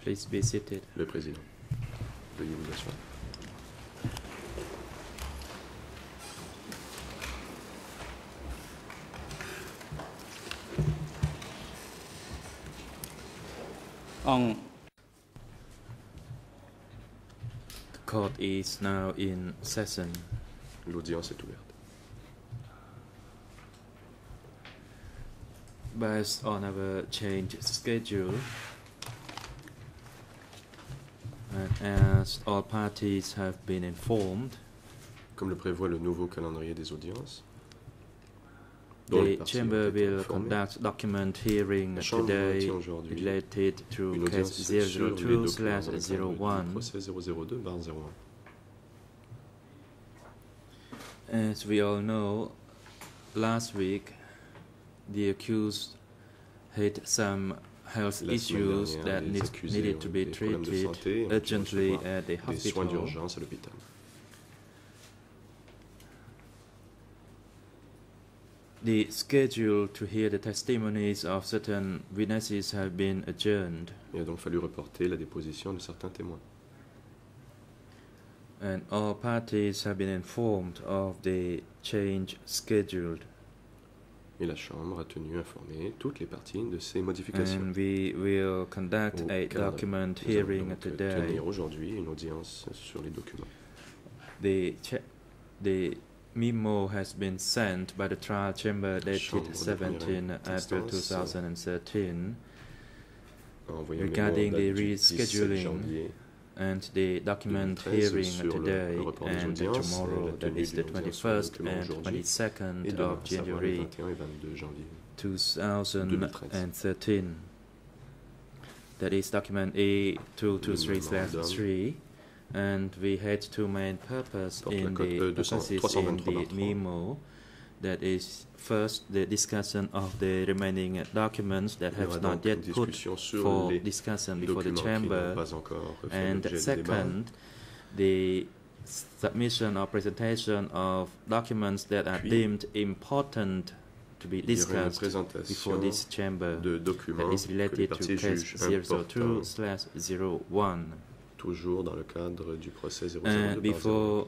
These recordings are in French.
Please be seated. Le président. Veuillez vous asseoir. The court is now in session. L'audience est ouverte. Based on our changed schedule, and as all parties have been informed, Comme le prévoit le nouveau calendrier des audiences, the Chamber will conduct document hearing La Chambre today tient aujourd'hui related to une case audience sur les documents dans le cadre du 002/01. procès 002/01. As we all know, last week the accused had some health La semaine issues dernière, that les accusés needed ont to be des problèmes de treated santé et ont dû urgently recevoir at the des soins hospital. d'urgence à l'hôpital. The schedule to hear the testimonies of certain witnesses have been adjourned, Il a donc fallu reporter la déposition de certains témoins. and all parties have been informed of the change scheduled. Et la Chambre a tenu informer toutes les parties de ces modifications. And we will conduct Au a cadre, document nous allons hearing donc today. tenir aujourd'hui une audience sur les documents. The memo has been sent by the trial chamber Chambre dated de 17 première April instance 2013 A envoyé un regarding mémo en the date du 17 rescheduling janvier and the document 2013 hearing sur le today report des and audiences, tomorrow, la that tenue is the d'une audience sur le 21st document and aujourd'hui, et 22nd demain, of à savoir le January 21 et 22 janvier. 2013. That is document A223/3, and we had two main purposes Porte la in cote the purposes in 323/3. the memo. That is first the discussion of the remaining documents that Il y aura have not donc yet une put discussion sur for les discussion before the documents qui n'ont chamber, pas encore fait and l'objet de débat. second the submission or presentation of documents that are Puis, deemed important to be Il y aura une discussed before présentation this chamber de that documents is que les related to parties case jugent importants, 002/01. toujours dans le cadre du procès And 002/01. before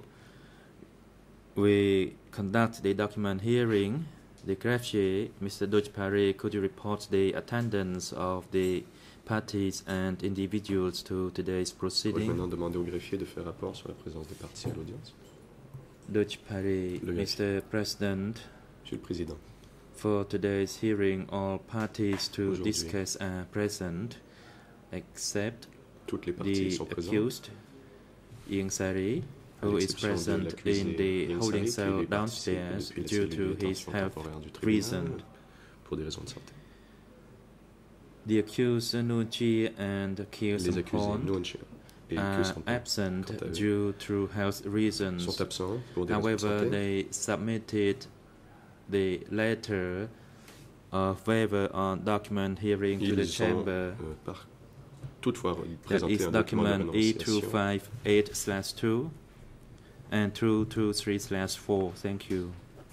we conduct the document hearing, the greffier, Mr. Dojpare, could you report the attendance of the parties and individuals to today's Pourrais-je proceeding? maintenant demander au greffier de faire rapport sur la présence des parties à l'audience? Dojpare, Le Mr. President, Monsieur le Président, for today's hearing, all parties to Aujourd'hui. discuss are present, except toutes les parties the sont présentes, accused, Ieng Sari, à who is l'exception de present l'accusé in the Ieng holding Sari, qui cell lui participe downstairs depuis la due cellule to de his détention health temporaire du tribunal reason. pour des raisons de santé. The accused Nuji and Kil Les accusés Sampon Nguyen Chia et are Kyu Sampon absent quant à eux, due to health reasons. sont absents pour des raisons de However, santé. they submitted the letter of waiver on document hearing to the Ils ont chamber. toutefois That présenté is un document de document renonciation E258/2 and 223/4. Thank you.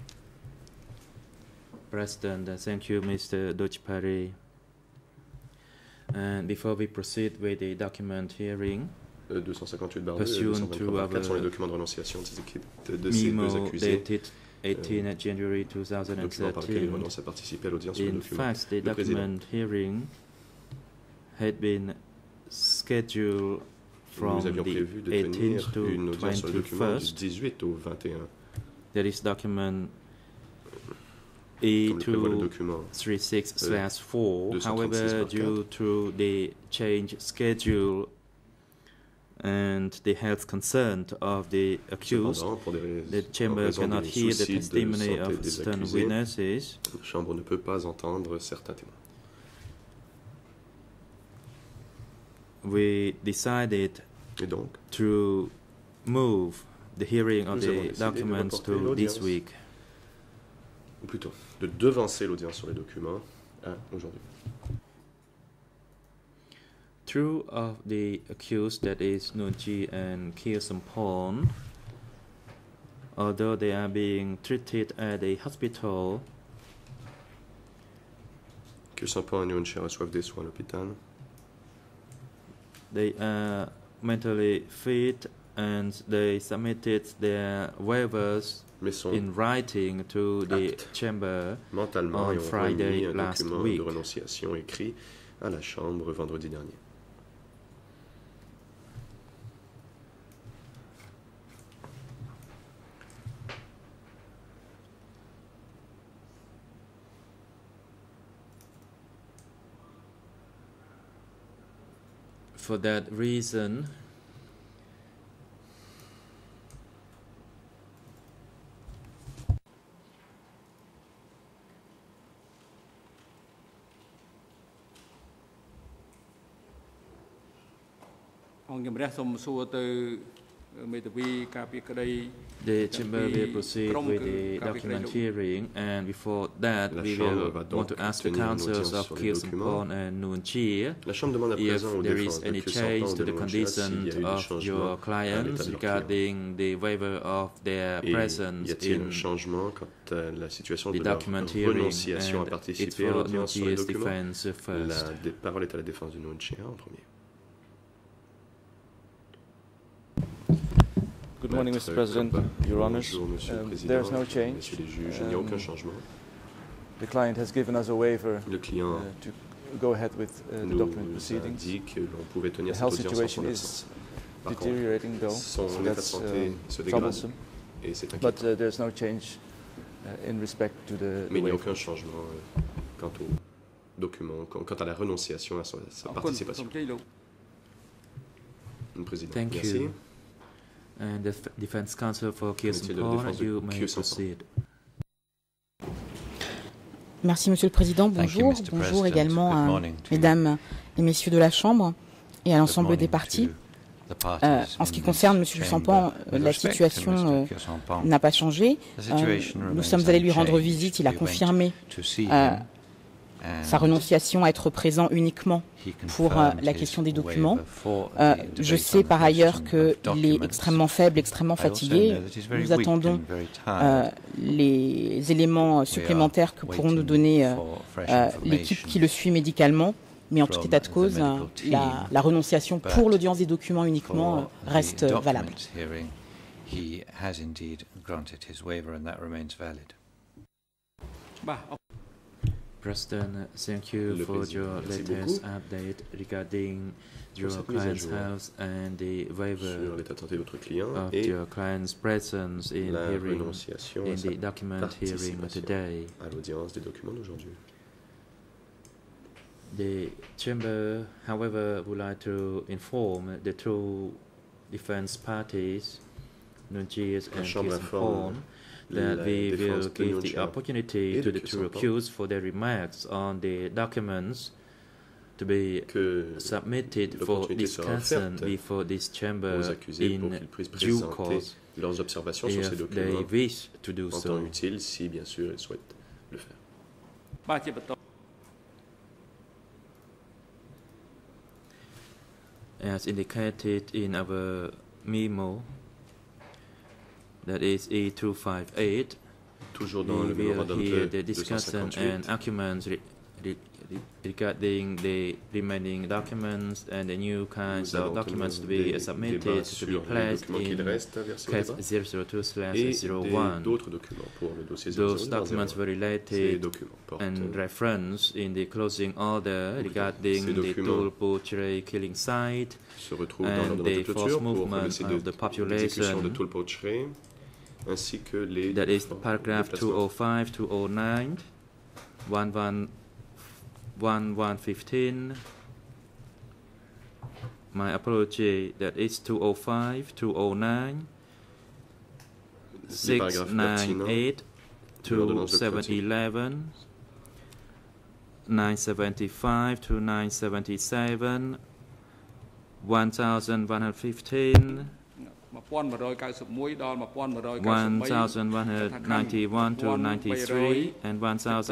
President, thank you, Mr. Dojpare. And before we proceed with the document hearing, 258/2 et Pursuant to 223/4 sont les our documents de renonciation de ces équipes de ces deux memo accusés, dated 18 January documents par lesquels ils 2013. renoncent à participer à l'audience sur le In document. fact, the Le président. document hearing had been scheduled from Nous avions the prévu de 18th tenir to une audience sur le document du 21st. 18 au 21, That is document comme le prévoit le document. 236/4. 236/4. However, due to the change schedule and the health concern of the accused, Cependant, pour the chamber cannot hear the soucis de testimony santé of des certain accusés, witnesses. la Chambre ne peut pas entendre certains témoins. We decided Et donc, to move the hearing of Nous avons the décidé de documents reporter to l'audience. this week. ou plutôt, de devancer l'audience sur les documents à aujourd'hui. Two of the accused, that is Nuji and Kil Sampon, although they are being treated at a hospital, Que Sampon et Nguyen Chia reçoivent des soins à l'hôpital. they are mentally fit and they submitted their waivers mais sont in writing to the chamber mentalement et on ont Friday remis un last document week. de renonciation écrit à la Chambre vendredi dernier. For that reason, the chamber will proceed with the document hearing, and before that, La we Chambre will va want donc to ask the tenir une councils audience of sur les Keo documents. Sampon and Noon Chea La Chambre demande à if présent aux there is défenses de any Keo change Sampon to et de the Noon Chea s'il conditions y a eu des of changements your à l'état clients de leur client. regarding the waiver of their Et presence y a-t-il un in changement quant à la situation the de leur document hearing, renonciation à and it's participer à for l'audience sur les Noonchia's documents? defense first. La parole est à la défense de Noon Chea en premier. Good morning, Mr. President, Your Honours. Bonjour, Monsieur le Président, There is no change. Messieurs les juges, il n'y a aucun changement. The client has given us a waiver Le client to go ahead with the nous document a proceedings. dit que l'on pouvait The tenir cette health audience en son situation is absence. Par contre, deteriorating though, son so état de that's santé se dégrade troublesome. et c'est But inquiétant. there's no change in respect to the Mais il n'y a waiver. aucun changement quant au document, quant à la renonciation à sa participation. Le Président, Thank merci. you. And the defense counsel for Keo Monsieur de Sampon, défense de you may Keo Sampon. proceed. Merci Monsieur le Président, bonjour. Bonjour également à Mesdames et Messieurs de la Chambre et à l'ensemble des partis. En ce qui concerne Monsieur Sampon, la situation n'a pas changé. Nous sommes allés lui rendre visite, il a confirmé sa renonciation à être présent uniquement pour la question des documents. Je sais par ailleurs qu'il est extrêmement faible, extrêmement fatigué. Nous attendons les éléments supplémentaires que pourront nous donner l'équipe qui le suit médicalement. Mais en tout état de cause, la renonciation pour l'audience des documents uniquement reste valable. President, thank you Le for Président, your merci latest beaucoup. update regarding your cette mise à client's jour health and the waiver Sur l'état de santé de votre client of et your client's presence in la hearing renonciation in à sa the document hearing participation today. à l'audience des documents d'aujourd'hui. The chamber, however, would like to inform the two defense parties, Nunchias La and Chambre Keo informe Sampon, that la we will défense de give the Nunchia opportunity et to de the Keo two Sampon accused for their remarks on the documents to be que submitted for l'opportunité sera discussion offerte before this chamber aux accusés pour in qu'ils puissent due présenter course leurs observations sur ces if they documents wish to do en temps so. utile si bien sûr ils souhaitent le faire. As indicated in our memo, that is E258, Toujours dans we le will mémorandum hear de the discussion and 258, arguments regarding the remaining documents and the new kinds nous of allons documents to tenir be des submitted débats to sur be les placed documents qu'il in reste à verser au case débat 002/01. d'autres documents pour le dossier Those 001. documents were Ces related documents portent and reference in the closing order regarding Ces the documents Tulpo-Chiré killing site se retrouvent dans and l'ordre the de forced clôture pour le movement dossier of the d'exécution de population. Tulpo-Chiré ainsi que les That is paragraph déplacements. 205, 209, 1115. My apology, that is 205, 209, Les paragraphes pertinents 698 de l'ordonnance to de clôture. 711, 975 to 977, 1115, 1191 to 93, and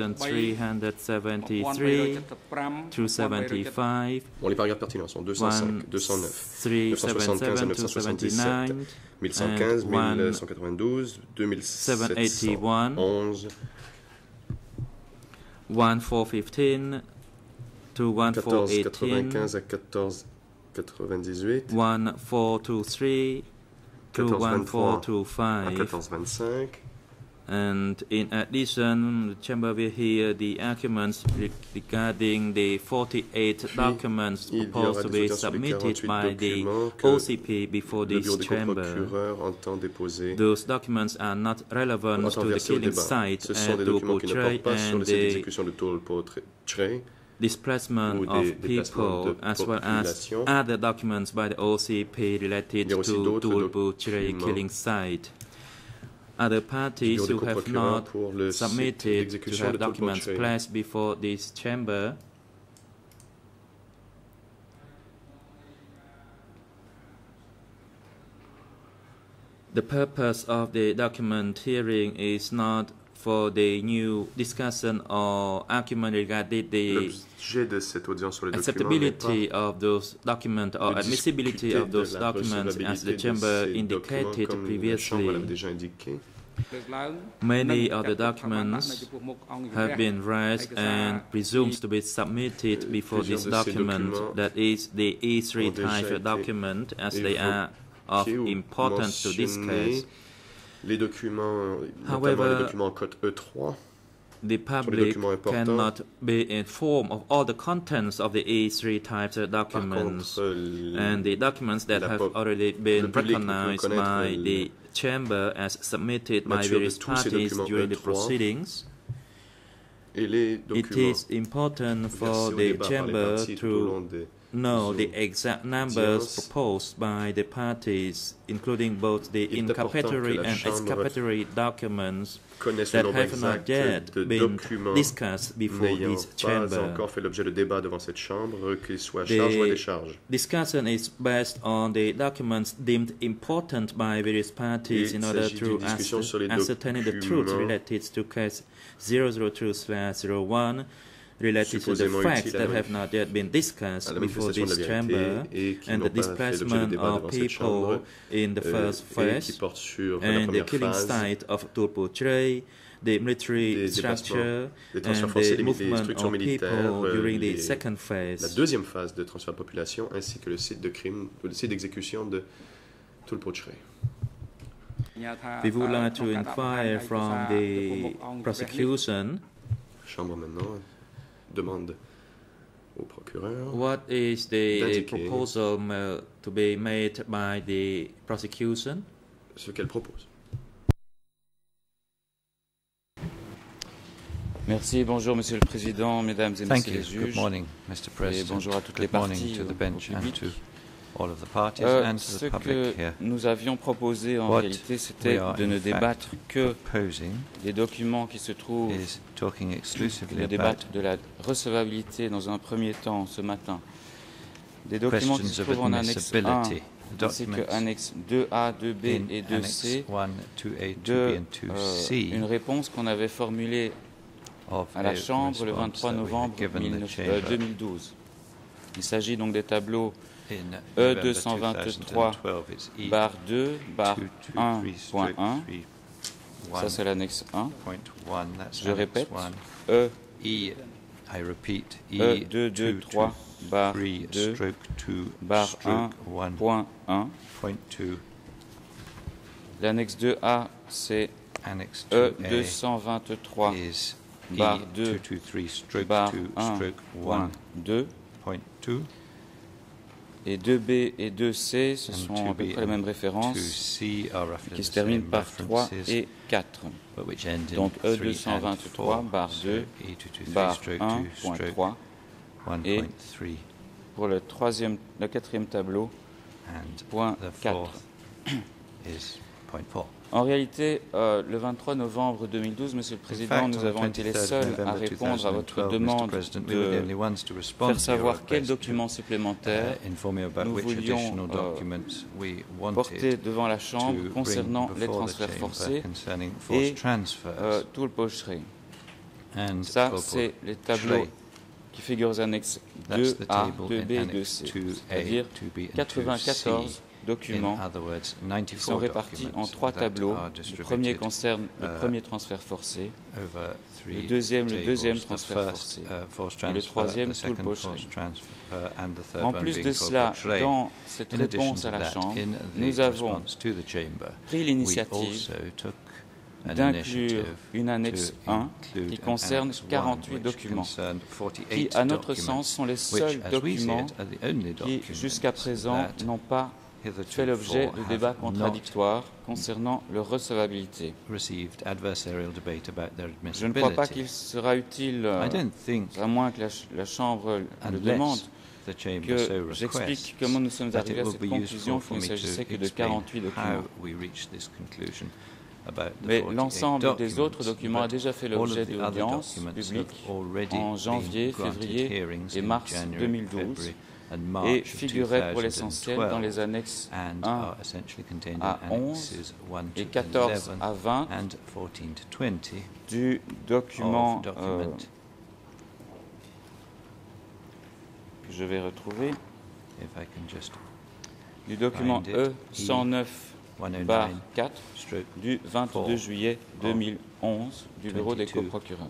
1373 to 75, Bon, les paragraphes pertinents sont 205, 209, 975 à 977, 1115, 1192, 2711, 1415 to 1418, 1495 à 14 1498, 1423 to 1425. 1425. And in addition, the Chamber will hear the arguments regarding the 48 documents proposed to be submitted by the OCP before this Chamber. Those documents are not relevant to the killing site at Tulpo Tray and the displacement of people, as well as other documents by the OCP related to Tulpo Tray killing site. Other parties who have not submitted to have documents placed before this Chamber the purpose of the document hearing is not for the new discussion or argument regarding the acceptability of those documents or admissibility of those documents, as the Chamber indicated previously. Many of the documents have been raised and presumed to be submitted before this document, that is the E3 type document, as they are of importance to this case. However, the public cannot be informed of all the contents of the E3 types of documents, and the documents that have already been recognized by the Chamber as submitted by various parties during the proceedings. It is important for the Chamber to know the exact numbers proposed by the parties, incling both the inculpatory and exculpatory documents that have not yet been discussed before this Chamber. The discussion is based on the documents deemed important by various parties in order to ascertain the truth related to case 002/01, related to the facts that have not yet been discussed before this Chamber, and the displacement of people in the first phase, and the killing site of Tulpo Tray, the military structure, and the movement of people during the second phase. La deuxième phase de transfert de population, ainsi que le site de crime, le site d'exécution de Tulpo Tray. We would like to inquire from the prosecution. Chambre maintenant demande au procureur. What is the proposal to be made by the prosecution? Ce qu'elle propose. Merci, bonjour Monsieur le Président, Mesdames et Messieurs les juges. Good morning, Mr. President. Et bonjour à toutes les parties, to the bench and to all of the parties and to the public here. Ce que nous avions proposé en réalité, c'était de ne débattre que des documents qui se trouvent, de débattre de la recevabilité dans un premier temps ce matin, des documents qui se trouvent en annexe 1, ainsi que annexe 2A, 2B et 2C, une réponse qu'on avait formulée à la Chambre le 23 novembre 2012. Il s'agit donc des tableaux E223 barre 2 barre 1.1. Ça c'est l'annexe 1. Je répète, E223 barre 2 barre 1.1. L'annexe 2A c'est E223 barre 2 barre 1.2. Et 2B et 2C, ce sont à peu près les mêmes références qui se terminent par 3 et 4. Donc E223 barre 2 barre 1.3 et pour le quatrième tableau, point 4. En réalité, le 23 novembre 2012, Monsieur le Président, nous avons été les seuls à répondre à votre demande de faire savoir quels documents supplémentaires nous voulions porter devant la Chambre concernant les transferts forcés et Tulpo Tray. Ça, c'est les tableaux qui figurent aux annexes 2A, 2B et 2C, c'est-à-dire 94 documents qui sont répartis en 3 tableaux. Le premier concerne le premier transfert forcé, le deuxième transfert forcé, et le troisième tout le pocherai. En plus de cela, dans cette réponse à la Chambre, nous avons pris l'initiative d'inclure une annexe 1 qui concerne 48 documents, qui, à notre sens, sont les seuls documents qui, jusqu'à présent, n'ont pas fait l'objet de débats contradictoires concernant leur recevabilité. Je ne crois pas qu'il sera utile, à moins que la Chambre le demande, que j'explique comment nous sommes arrivés à cette conclusion qu'il ne s'agissait que de 48 documents. Mais l'ensemble des autres documents a déjà fait l'objet d'audiences publiques en janvier, février et mars 2012 et figurait pour l'essentiel dans les annexes 1 à 11 et 14 à 20 du document que je vais retrouver, du document E109/4 du 22 juillet 2011 du Bureau des coprocureurs.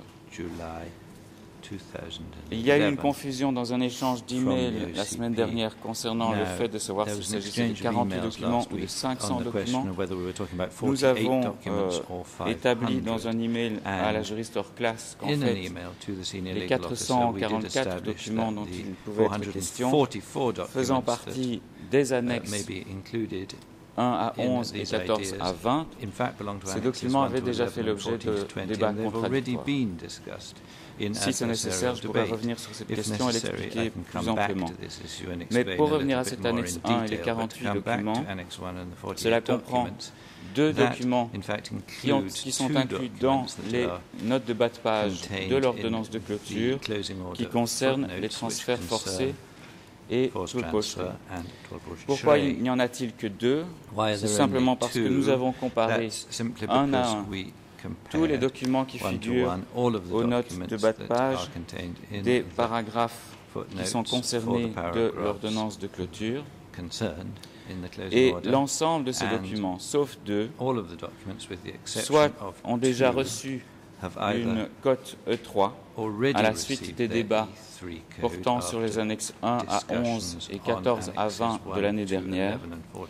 Il y a eu une confusion dans un échange d'emails la semaine dernière concernant le fait de savoir s'il s'agissait de 48 documents ou de 500 documents. Nous avons établi dans un email à la juriste hors classe qu'en fait, les 444 documents dont il pouvait être question, faisant partie des annexes 1 à 11 et 14 à 20, ces documents avaient déjà fait l'objet de débats contradictoires. Si c'est nécessaire, je pourrais revenir sur cette question et l'expliquer plus amplement. Mais pour revenir à cette annexe 1 et les 48 documents, cela comprend 2 documents qui sont inclus dans les notes de bas de page de l'ordonnance de clôture qui concernent les transferts forcés et tout le pocherai. Pourquoi n'y en a-t-il que 2? C'est simplement parce que nous avons comparé un à un tous les documents qui figurent aux notes de bas de page des paragraphes qui sont concernés de l'ordonnance de clôture et l'ensemble de ces documents, sauf 2, soit ont déjà reçu une cote E3 à la suite des débats portant sur les annexes 1 à 11 et 14 à 20 de l'année dernière,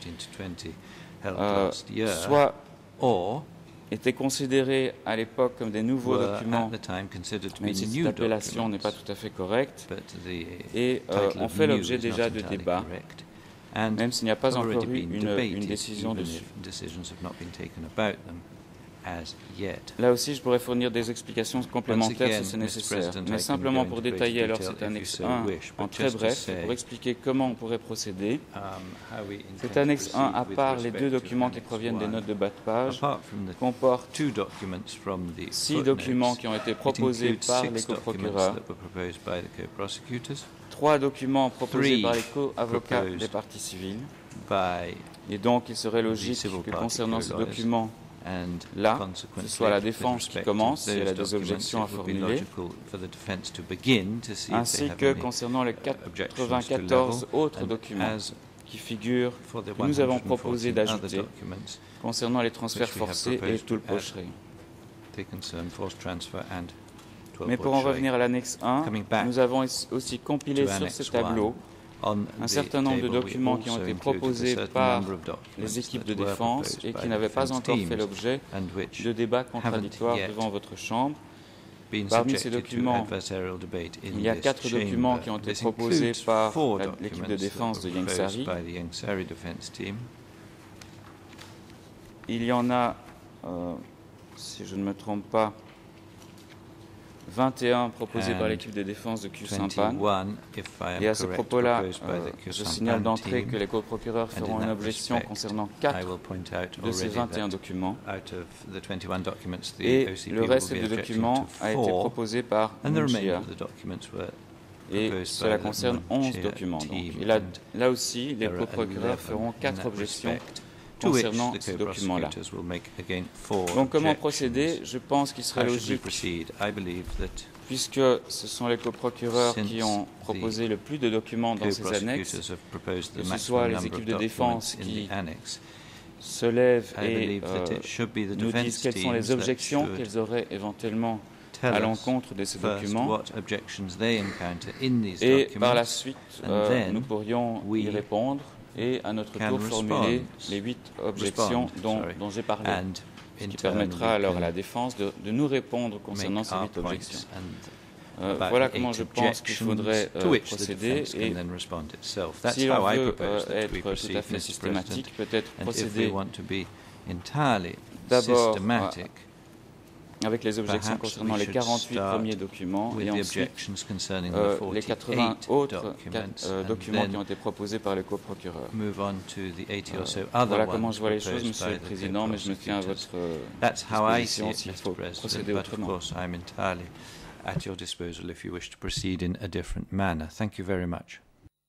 soit étaient considérés à l'époque comme des nouveaux documents, même si cette appellation n'est pas tout à fait correcte, et ont fait l'objet déjà de débats, même s'il n'y a pas encore eu une décision dessus. Là aussi, je pourrais fournir des explications complémentaires si c'est nécessaire, mais simplement pour détailler alors cette annexe 1 en très bref, pour expliquer comment on pourrait procéder. Cette annexe 1, à part les 2 documents qui proviennent des notes de bas de page, comporte 6 documents qui ont été proposés par les coprocureurs, 3 documents proposés par les co-avocats des parties civiles, et donc il serait logique que concernant ces documents, là, ce soit la défense qui commence si elle a des objections à formuler, ainsi que concernant les 94 autres documents qui figurent, que nous avons proposé d'ajouter concernant les transferts forcés et tout le pocherai. Mais pour en revenir à l'annexe 1, nous avons aussi compilé sur ce tableau un certain nombre de documents qui ont été proposés par les équipes de défense et qui n'avaient pas encore fait l'objet de débats contradictoires devant votre Chambre. Parmi ces documents, il y a 4 documents qui ont été proposés par l'équipe de défense de Yangsari. Il y en a, si je ne me trompe pas, 21 proposés par l'équipe de défense de Q-Sampan. Et à ce propos-là, je signale d'entrée que les coprocureurs feront une objection concernant 4 de ces 21 documents. Et le reste des documents a été proposé par Mungia. Et cela concerne 11 documents. Donc. Et là aussi, les coprocureurs feront 4 objections concernant ces documents-là. Donc comment procéder? Je pense qu'il serait logique, puisque ce sont les coprocureurs qui ont proposé le plus de documents dans ces annexes, que ce soit les équipes de défense qui se lèvent et nous disent quelles sont les objections qu'elles auraient éventuellement à l'encontre de ces documents, et par la suite nous pourrions y répondre et à notre tour formuler les 8 objections dont j'ai parlé, ce qui permettra alors à la défense de nous répondre concernant ces 8 objections. Voilà comment je pense qu'il faudrait procéder, et si on veut être tout à fait systématique, peut-être procéder d'abord avec les objections concernant les 48 premiers documents et ensuite les 80 autres documents qui ont été proposés par les coprocureurs. Voilà comment je vois les choses, Monsieur le Président, mais je me tiens à votre disposition s'il faut procéder autrement. At your disposal if you wish to proceed in a different manner. Thank you very much.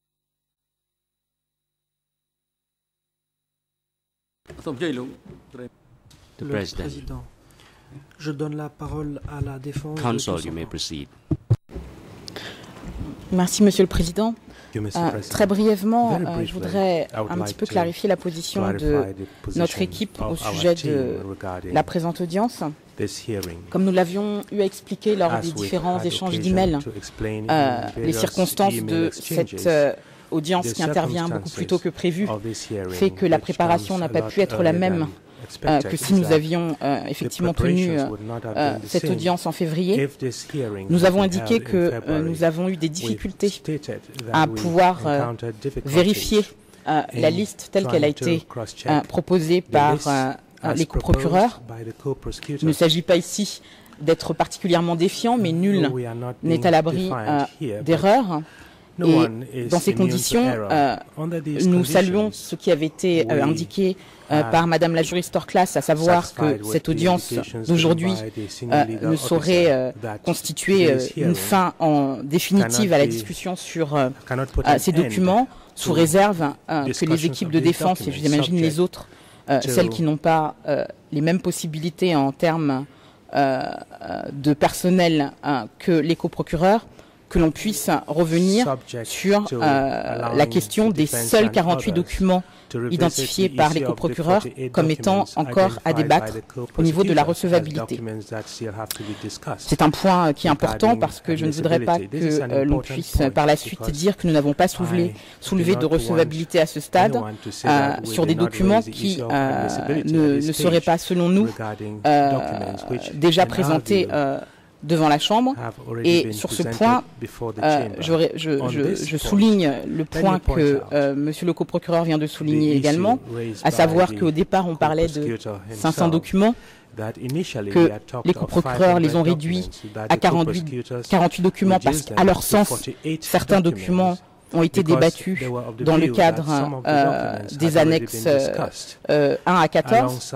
Le Président, je donne la parole à la défense. Counsel, you may proceed. Merci, Monsieur le Président. Très brièvement, je voudrais un petit peu clarifier la position de notre équipe au sujet de la présente audience. Comme nous l'avions eu à expliquer lors des différents échanges d'emails, les circonstances de cette audience qui intervient beaucoup plus tôt que prévu fait que la préparation n'a pas pu être la même que si nous avions effectivement tenu cette audience en février. Nous avons indiqué que nous avons eu des difficultés à pouvoir vérifier la liste telle qu'elle a été proposée par les coprocureurs. Il ne s'agit pas ici d'être particulièrement défiant, mais nul n'est à l'abri d'erreurs. Et dans ces conditions, nous saluons ce qui avait été indiqué par Madame la juriste hors classe, à savoir que cette audience d'aujourd'hui ne saurait constituer une fin en définitive à la discussion sur ces documents, sous réserve que les équipes de défense, et j'imagine les autres, celles qui n'ont pas les mêmes possibilités en termes de personnel que les coprocureurs, que l'on puisse revenir sur la question des seuls 48 documents identifiés par les coprocureurs comme étant encore à débattre au niveau de la recevabilité. C'est un point qui est important parce que je ne voudrais pas que l'on puisse par la suite dire que nous n'avons pas soulevé de recevabilité à ce stade sur des documents qui ne seraient pas, selon nous, déjà présentés devant la Chambre. Et sur ce point, je souligne le point que Monsieur le coprocureur vient de souligner également, à savoir qu'au départ on parlait de 500 documents, que les coprocureurs les ont réduits à 48 documents parce qu'à leur sens, certains documents ont été débattus dans le cadre des annexes 1 à 14.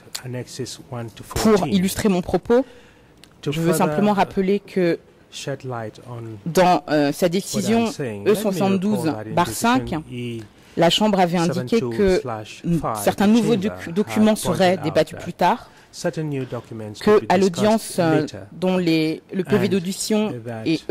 Pour illustrer mon propos, je veux simplement rappeler que dans sa décision E72/5, la Chambre avait indiqué que certains nouveaux documents seraient débattus plus tard, qu'à l'audience dont le PV d'audition est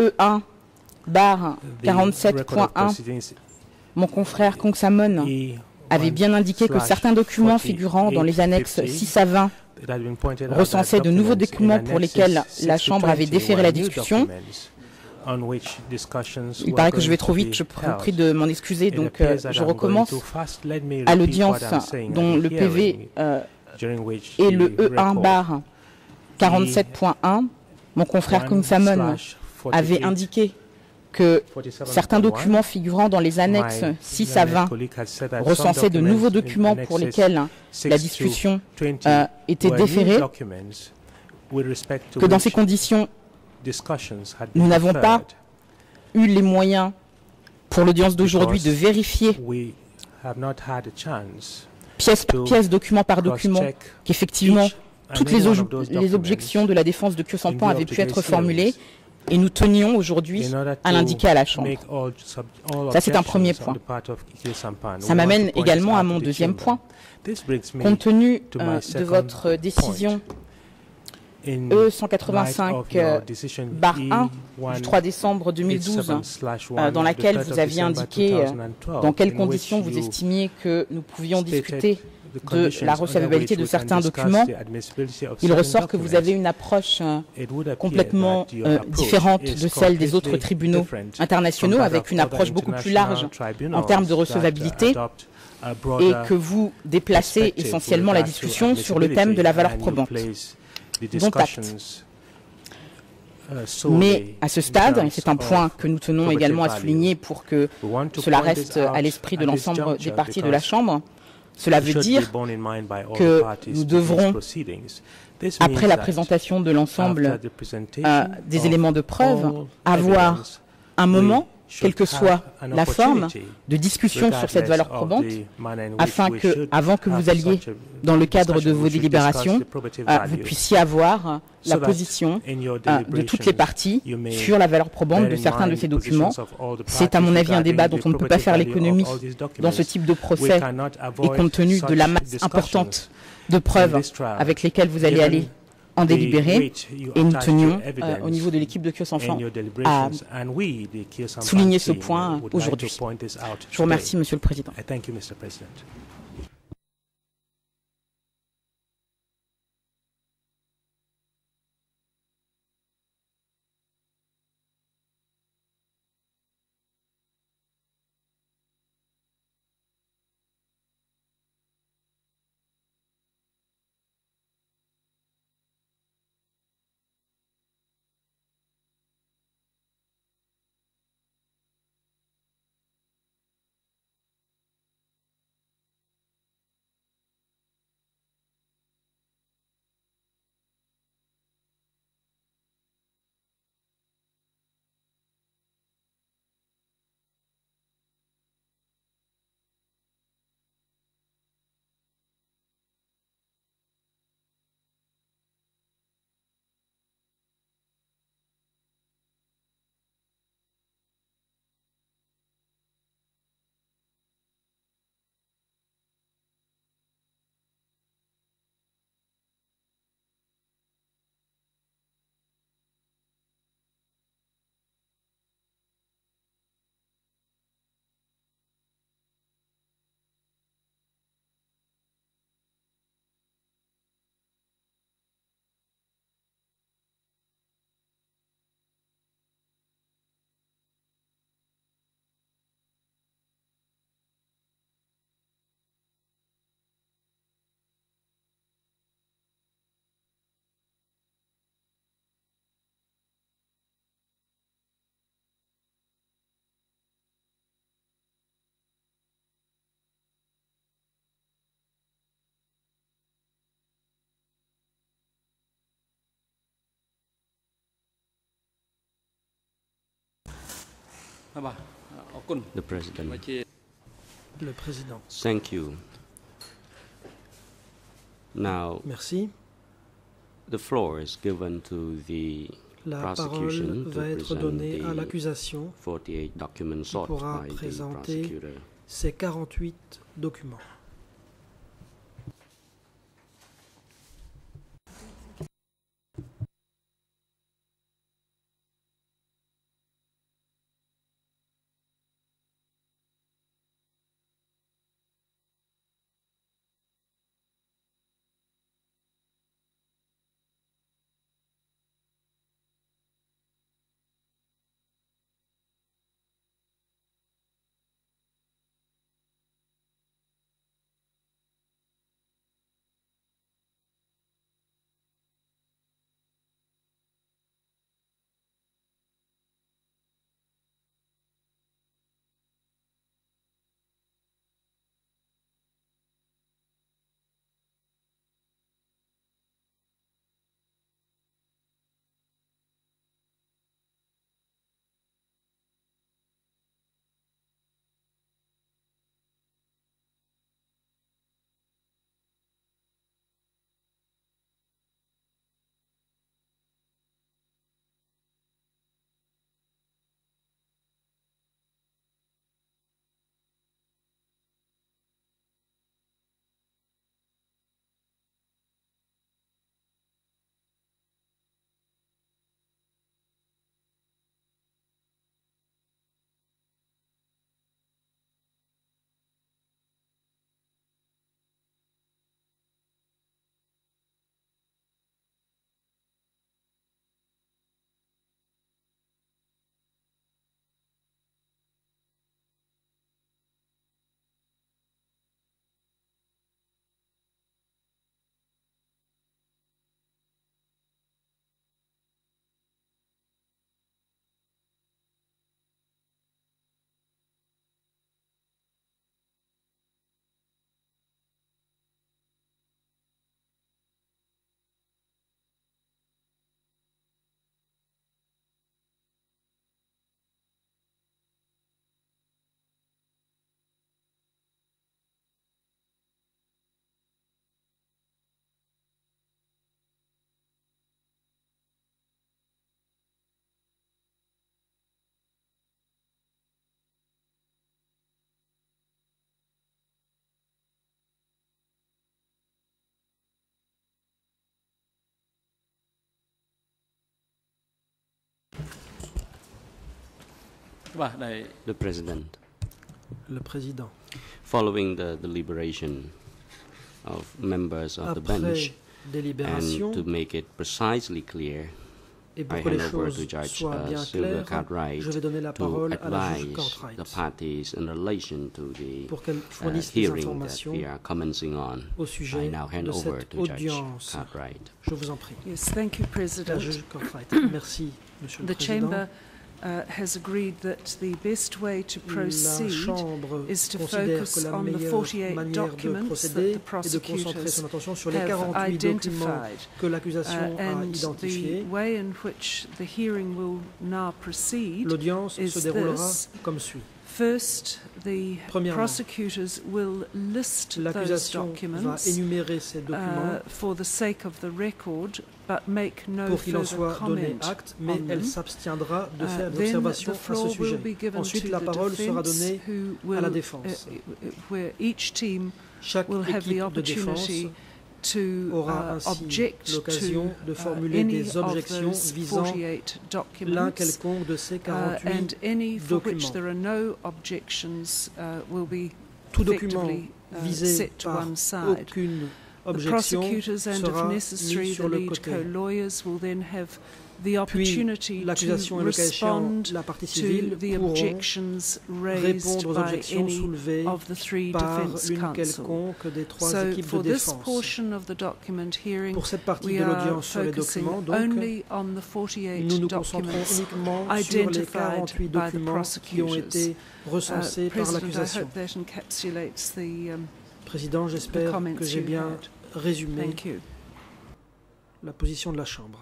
E1/47.1, mon confrère Kong Samon avait bien indiqué que certains documents figurant dans les annexes 6 à 20 recensaient de nouveaux documents pour lesquels la Chambre avait déféré la discussion. Il paraît que je vais trop vite, je vous prie de m'en excuser, donc je recommence. À l'audience dont le PV est le E1/47.1, mon confrère Kong Samon avait indiqué que certains documents figurant dans les annexes 6 à 20 recensaient de nouveaux documents pour lesquels la discussion était déférée, que dans ces conditions, nous n'avons pas eu les moyens pour l'audience d'aujourd'hui de vérifier pièce par pièce, document par document, qu'effectivement toutes les objections de la défense de Kyo Sampan avaient pu être formulées, Et nous tenions aujourd'hui à l'indiquer à la Chambre. Ça, c'est un premier point. Ça m'amène également à mon deuxième point. Compte tenu de votre décision E185-1 du 3 décembre 2012, dans laquelle vous aviez indiqué dans quelles conditions vous estimiez que nous pouvions discuter de la recevabilité de certains documents, il ressort que vous avez une approche complètement différente de celle des autres tribunaux internationaux, avec une approche beaucoup plus large en termes de recevabilité, et que vous déplacez essentiellement la discussion sur le thème de la valeur probante. Dont acte. Mais à ce stade, et c'est un point que nous tenons également à souligner pour que cela reste à l'esprit de l'ensemble des parties de la Chambre, cela veut dire que nous devrons, après la présentation de l'ensemble des éléments de preuve, avoir un moment, quelle que soit la forme, de discussion sur cette valeur probante, afin que, avant que vous alliez dans le cadre de vos délibérations, vous puissiez avoir la position de toutes les parties sur la valeur probante de certains de ces documents. C'est à mon avis un débat dont on ne peut pas faire l'économie dans ce type de procès, et compte tenu de la masse importante de preuves avec lesquelles vous allez aller en délibéré, et nous tenions au niveau de l'équipe de Kios Enfants à souligner ce point aujourd'hui. Je vous remercie, Monsieur le Président. The President. Le Président. Thank you. Now, merci. The floor is given to the La parole va être donnée à l'accusation qui pourra présenter ces 48 documents. The President. Le Président. Following the deliberation of members of the bench, and to make it precisely clear, I hand over to Judge Sylvia Cartwright to advise the parties in relation to the hearing that we are commencing on. I now hand over to Judge Cartwright. Je vous en prie. Yes, thank you, President. Merci, Monsieur le The Président. Chamber has agreed that the best way to proceed is to focus on the 48 documents that the prosecutors have identified, and the way in which the hearing will now proceed is this. First, the prosecutors will list those documents for the sake of the record, but make no further comment on them. Then the floor will be given to the defense, who will, where each team will have the opportunity to object to any of those 48 documents, and any for which there are no objections will be effectively set to one side. The prosecutors and, if necessary, the lead co-lawyers will then have the opportunity to respond to the objections raised by any of the three defense counsel. So for this portion of the document hearing, we are focusing only on the 48 documents identified by the prosecutors. President, I hope that encapsulates the Président, j'espère que j'ai bien résumé la position de la Chambre.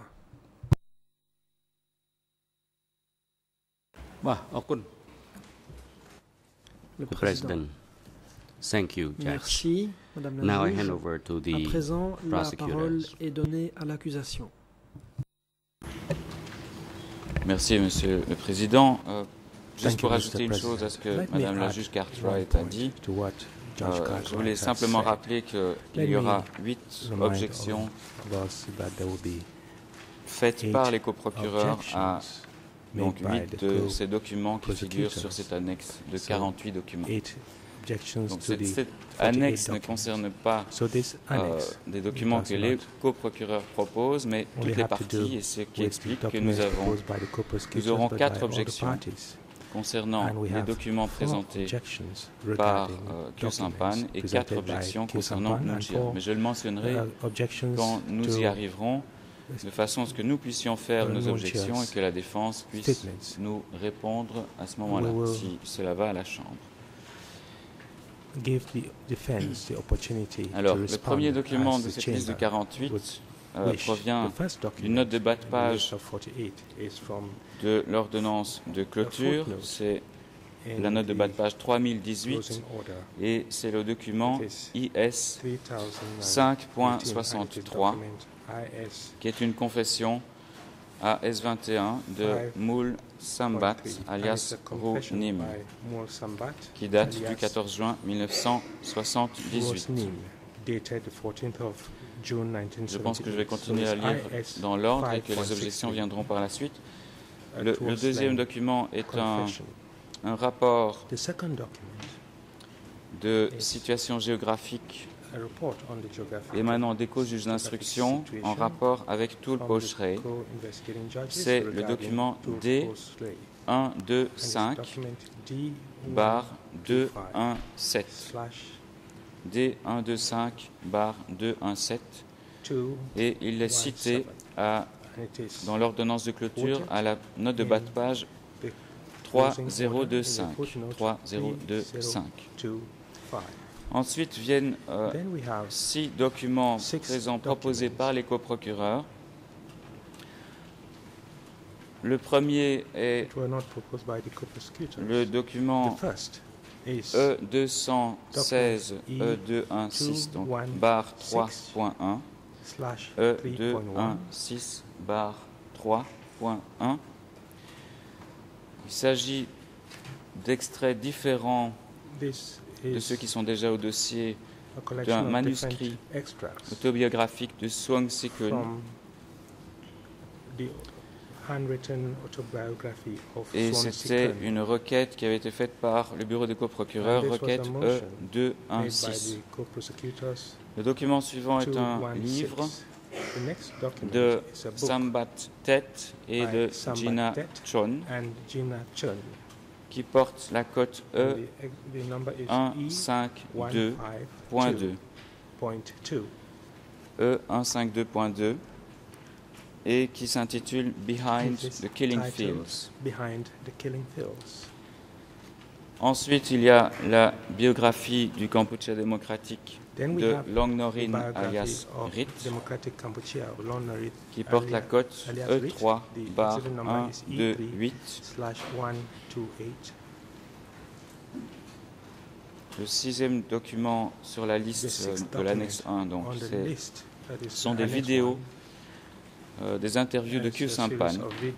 The President. Thank you, Judge. Merci, Madame la Now I juge. hand over to the À présent, la parole prosecutors. est donnée à l'accusation. Merci, Monsieur le Président. Juste pour ajouter une chose à ce que Madame la juge Cartwright a dit, je voulais simplement rappeler qu'il y aura 8 objections faites par les coprocureurs à donc 8 de ces documents qui figurent sur cette annexe de 48 documents. Donc cette annexe ne concerne pas des documents que les coprocureurs proposent, mais toutes les parties, et ce qui explique que nous aurons 4 objections concernant les documents présentés par Kyosampan et 4 objections concernant Nunjia. Mais je le mentionnerai quand nous y arriverons, de façon à ce que nous puissions faire nos objections et que la défense puisse nous répondre à ce moment-là, si cela va à la Chambre. Alors, le premier document de cette liste de 48 provient d'une note de bas de page de l'ordonnance de clôture. C'est la note de bas de page 3018 et c'est le document IS 5.63 qui est une confession à S21 de Moul Sambat, alias Ru Nim, qui date du 14 juin 1978. Je pense que je vais continuer à lire dans l'ordre et que les objections viendront par la suite. Le deuxième document est un rapport de situation géographique émanant des co-juges d'instruction en rapport avec Toul Pocheré. C'est le document D125/217. D125/217. Et il est cité dans l'ordonnance de clôture à la note de bas de page 3025. 3025. Ensuite viennent 6 documents proposés par les coprocureurs. Le premier est le document E216 E216 donc barre 3.1 E216 barre 3.1. Il s'agit d'extraits différents de ceux qui sont déjà au dossier d'un manuscrit autobiographique de Swang Sikun Et c'était une requête qui avait été faite par le bureau des coprocureurs, requête E216. Le document suivant est un livre de Sambat Tet et de Gina Chon qui porte la cote E152.2. E152.2 et qui s'intitule Behind the Killing Fields. Ensuite, il y a la biographie du Kampuchea démocratique de Longnorin alias Rit, qui porte la cote E3/128. Le sixième document sur la liste de l'annexe 1, donc, sont des vidéos, des interviews de Khieu Samphan,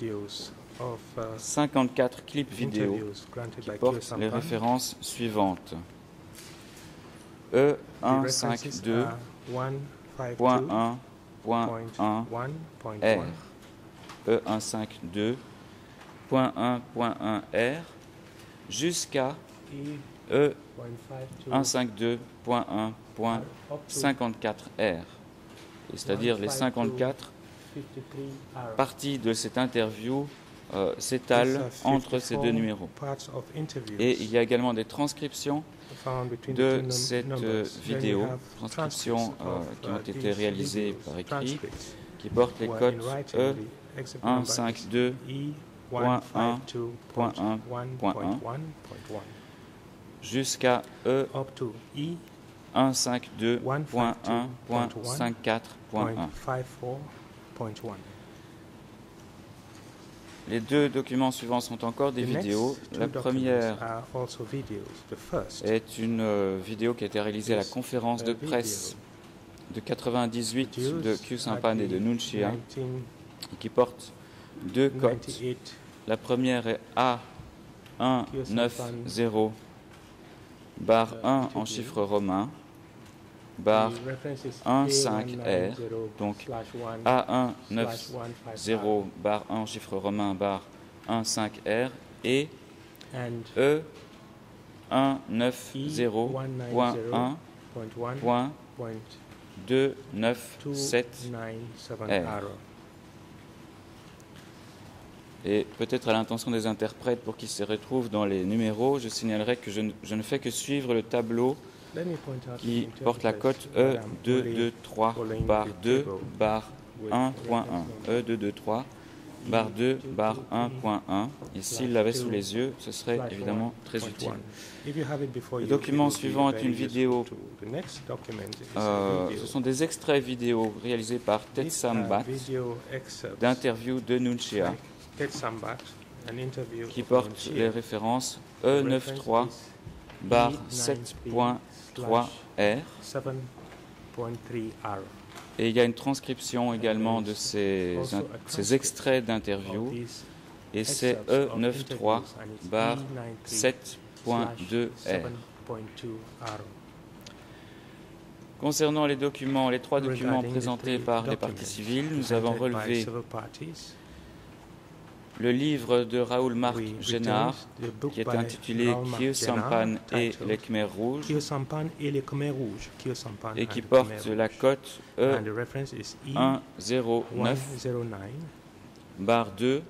54 clips vidéo qui portent les références suivantes. E152.1.1.R, E152.1.1R jusqu'à E152.1.54R, c'est-à-dire les 54 parties de cette interview s'étalent entre ces deux numéros. Et il y a également des transcriptions de cette vidéo, transcriptions qui ont été réalisées par écrit, qui portent les codes E152.1.1.1 jusqu'à E152.1.54.1. Les deux documents suivants sont encore des vidéos. La première est une vidéo qui a été réalisée à la conférence de presse de 98 de Khieu Samphan et de Nunchia, qui porte deux cotes. La première est A190 barre 1 en chiffres romains, barre 15R, donc A190 barre 1 en chiffres romains, barre 15R, et E190.1.297R. Et peut-être à l'intention des interprètes pour qu'ils se retrouvent dans les numéros, je signalerai que je ne fais que suivre le tableau qui porte la cote E223 barre 2 barre 1.1. E223 barre 2 barre 1.1. Et s'il l'avait sous les yeux, ce serait évidemment très utile. Le document suivant est une vidéo. Ce sont des extraits vidéo réalisés par Tet Sambat d'interviews de Nunchia, qui portent les références E93 barre 7.3R. Et il y a une transcription également de ces extraits d'interviews, et c'est E93 barre 7.2R. Concernant les documents, les trois documents présentés par les parties civiles, nous avons relevé le livre de Raoul Marc Génard, qui est intitulé Khieu Samphan et les Khmers rouges, et qui porte la cote E109 barre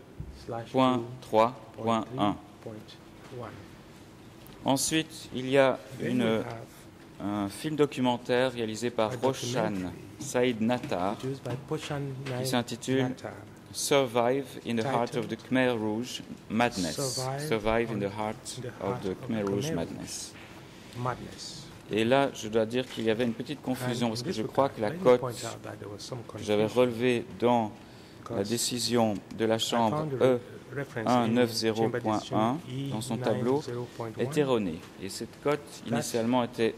2.3.1. Ensuite, il y a un film documentaire réalisé par Roshan Saïd Nattar qui s'intitule Survive in the Heart of the Khmer Rouge Madness. Survive in the Heart of the Khmer Rouge Madness. Et là, je dois dire qu'il y avait une petite confusion, parce que je crois que la cote que j'avais relevée dans la décision de la Chambre E190.1 dans son tableau est erronée. Et cette cote, initialement, était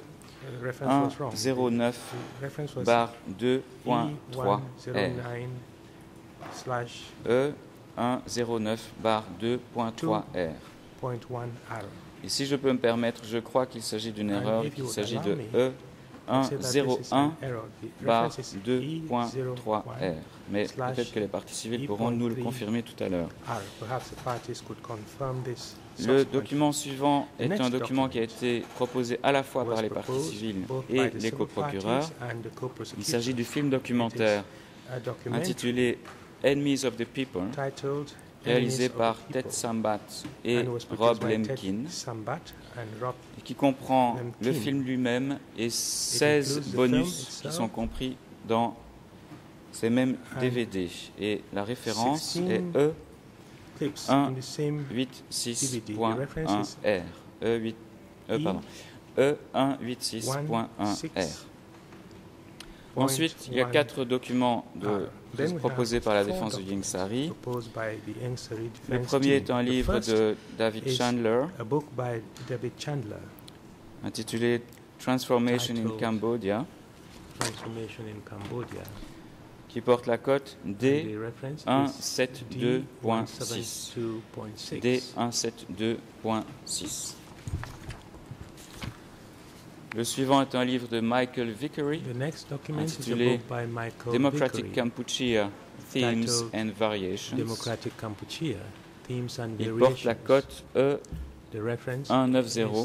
E109 barre 2.3R. E109 barre 2.3R. Et si je peux me permettre, je crois qu'il s'agit d'une erreur, qu'il s'agit de E101/2.3R. Mais peut-être que les parties civiles pourront nous le confirmer tout à l'heure. Le document suivant est un document qui a été proposé à la fois par les parties civiles et les coprocureurs. Il s'agit du film documentaire intitulé Enemies of the People, réalisé par Ted Sambat et Rob Lemkin, et qui comprend le film lui-même et 16 bonus qui sont compris dans ces mêmes DVD. Et la référence est E186.1R. E186.1R. Ensuite, il y a 4 documents proposés par la défense de Ieng Sary. Le premier est un livre de David Chandler intitulé Transformation in Cambodia, qui porte la cote D172.6. D172.6. Le suivant est un livre de Michael Vickery intitulé Democratic Kampuchea, Themes and Variations. Il porte la cote E190.1.407.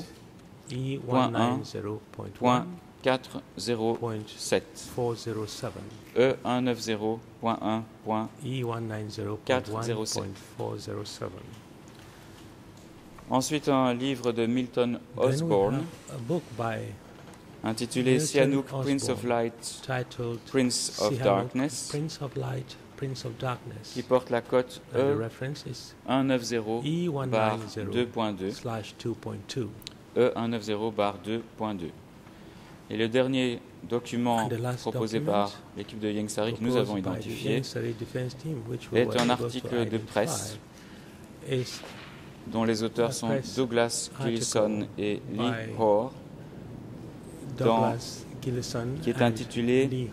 E190.1.407. Ensuite, un livre de Milton Osborne intitulé Sihanouk, Prince of Light, Prince of Darkness, qui porte la cote E190/2.2. E190/2.2. Et le dernier document proposé par l'équipe de Ieng Sary que nous avons identifié est un article de presse dont les auteurs sont Douglas Gillison et Lee Hoare, qui est intitulé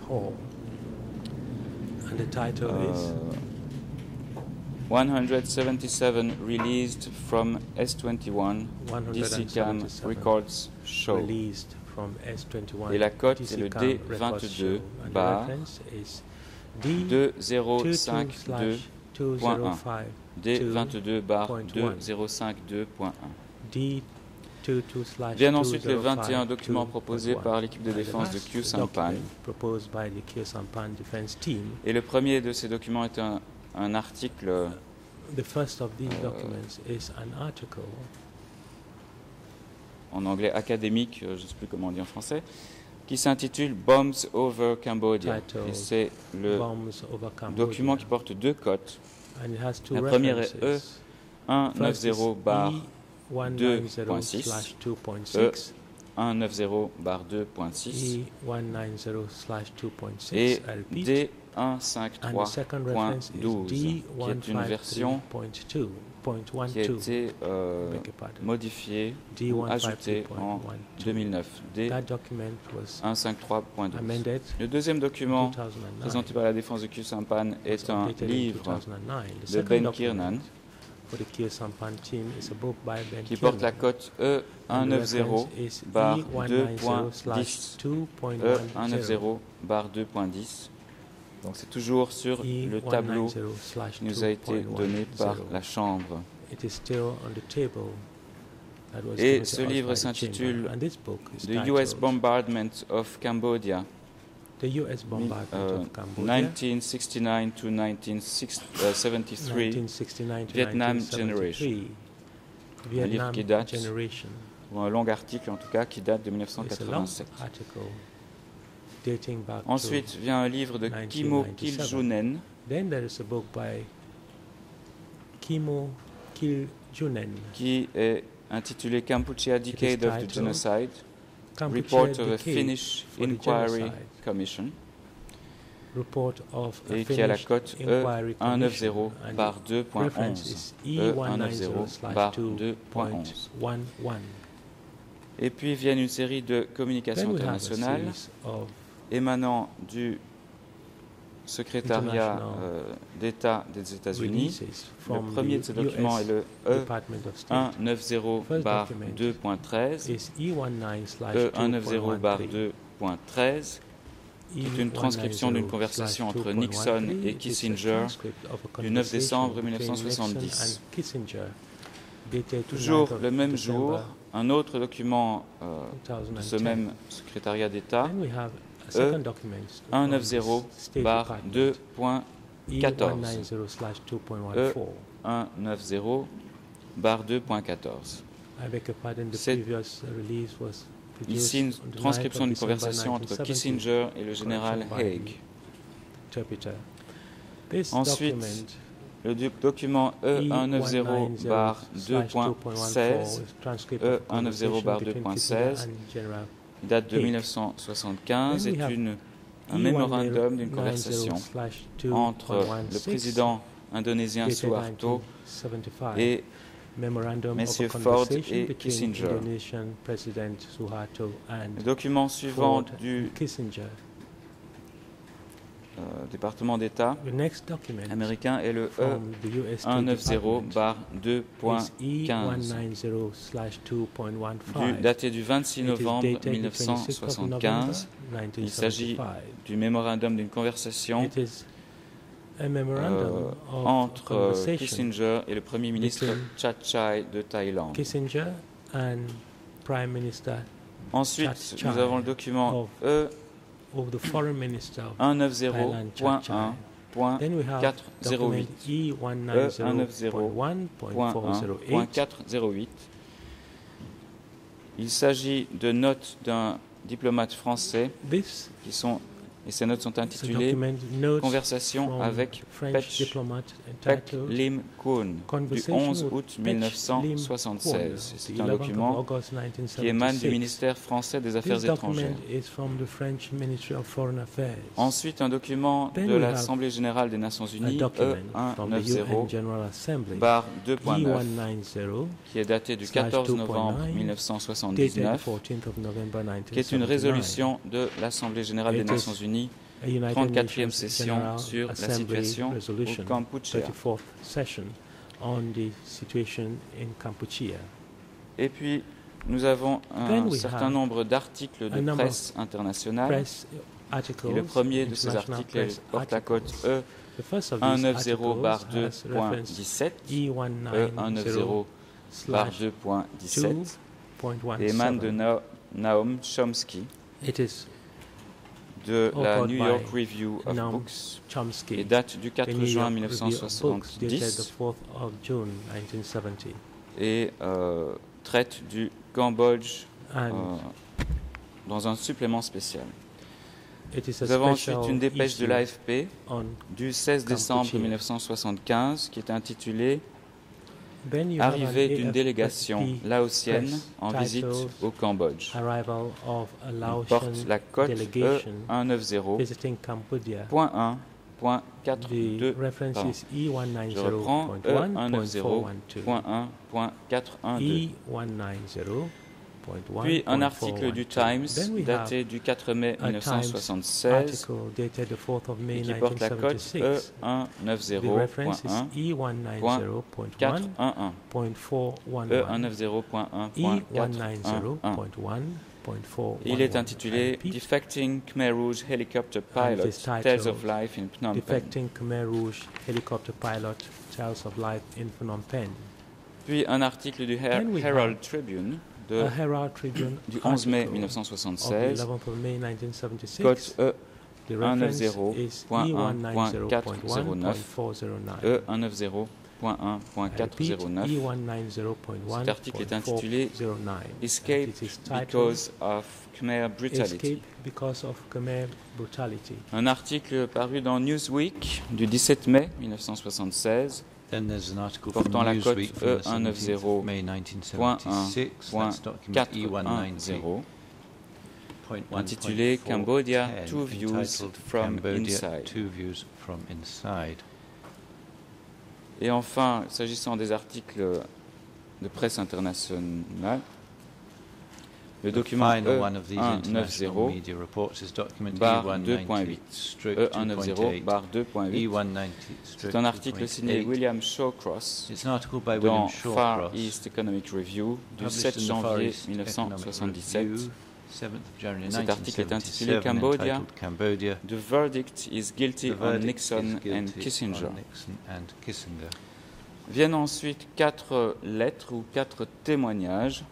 177 released from S21 DCCAM Records Show. Et la cote est le D22/2052.1. D22/2052.1. Viennent ensuite les 21 documents proposés par l'équipe de défense de Khieu Samphan. Et le premier de ces documents est un article en anglais académique, je ne sais plus comment on dit en français, qui s'intitule Bombs over Cambodia. Et c'est le document qui porte 2 cotes. La première est E190/2.6, E190/2.6 et D153.12, qui est une version qui a été modifiée ou ajoutée en 2009, D153.12. Le deuxième document présenté par la défense de Khieu Samphan est un livre de Ben Kiernan qui porte la cote E190/2.10. E190/2.10. Donc c'est toujours sur le tableau qui nous a été donné par la Chambre. Et ce livre s'intitule The U.S. Bombardment of Cambodia, 1969 to 1973, Vietnam Generation. Un livre qui date, ou un long article en tout cas, qui date de 1987. Ensuite vient un livre de Kimo Kiljunen qui est intitulé Kampuchea Decade of the Genocide, Report of a Finnish Inquiry Commission, et qui a la cote E190/2.11. E190/2.11. Et puis viennent une série de communications internationales émanant du secrétariat d'État des États-Unis. Le premier de ces documents est le E190/2.13, E190/2.14, 2.13, qui est une transcription d'une conversation entre Nixon et Kissinger du 9 décembre 1970. Toujours le même jour, un autre document de ce même secrétariat d'État, E190/2.14, E190/2.14. Ici, une transcription d'une conversation entre Kissinger et le général Haig. Ensuite, le document E190/2.16, E190/2.16, date de 1975, est un mémorandum d'une conversation entre le président indonésien Suharto et messieurs Ford et Kissinger. Le document suivant du département d'État américain est le E190/2.15, daté du 26 novembre 1975. Il s'agit du mémorandum d'une conversation entre Kissinger et le Premier ministre Chatichai de Thaïlande. Ensuite, nous avons le document E190.1.408, E190.1.408. Il s'agit de notes d'un diplomate français et ces notes sont intitulées « Conversation avec Pech Lim Koon » du 11 août 1976. C'est un document qui émane du ministère français des Affaires étrangères. Ensuite, un document de l'Assemblée générale des Nations unies, E190/2.9, qui est daté du 14 novembre 1979, qui est une résolution de l'Assemblée générale des Nations unies, 34e session sur la situation au Kampuchea. Et puis, nous avons un certain nombre d'articles de presse internationale. Et le premier de ces articles porte la cote E190/2.17, E190/2.17, et émane de Noam Chomsky, de la New York Review of Books, et date du 4 juin 1970, et traite du Cambodge dans un supplément spécial. Nous avons ensuite une dépêche de l'AFP du 16 décembre 1975 qui est intitulée « Arrivée d'une délégation laotienne en visite au Cambodge ». Il porte la cote E190.1.42. Je reprends E190.1.412. Puis un article du Times daté du 4 mai 1976 et qui porte la cote E190.1.411. E190.1.411. Il est intitulé Defecting Khmer Rouge Helicopter Pilot Tales of Life in Phnom Penh. Puis un article du Herald Tribune du 11 mai 1976, cote E190.1.409, E190.1.409. Cet article est intitulé Escape because of Khmer Brutality. Un article paru dans Newsweek du 17 mai 1976, portant la cote E190.1.410, intitulé Cambodia, Two Views from Inside. Et enfin, s'agissant des articles de presse internationale, le document E190/2.8, E190/2.8, c'est un article signé William Shawcross dans Far East Economic Review du 7 janvier 1977 Cet article est intitulé Cambodia, The verdict is guilty on Nixon and Kissinger. Viennent ensuite 4 lettres ou 4 témoignages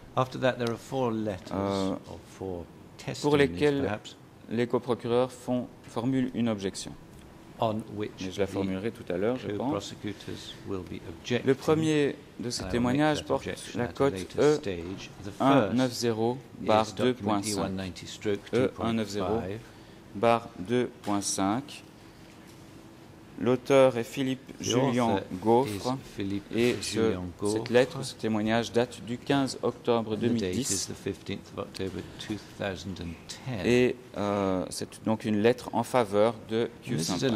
pour lesquels les coprocureurs formulent une objection. Mais je la formulerai tout à l'heure, je pense. Le premier de ces témoignages porte la cote E190/2.5. E190/2.5. L'auteur est Philippe Julien Gaufre et cette lettre, ce témoignage date du 15 octobre 2010 et c'est donc une lettre en faveur de Khieu Samphan.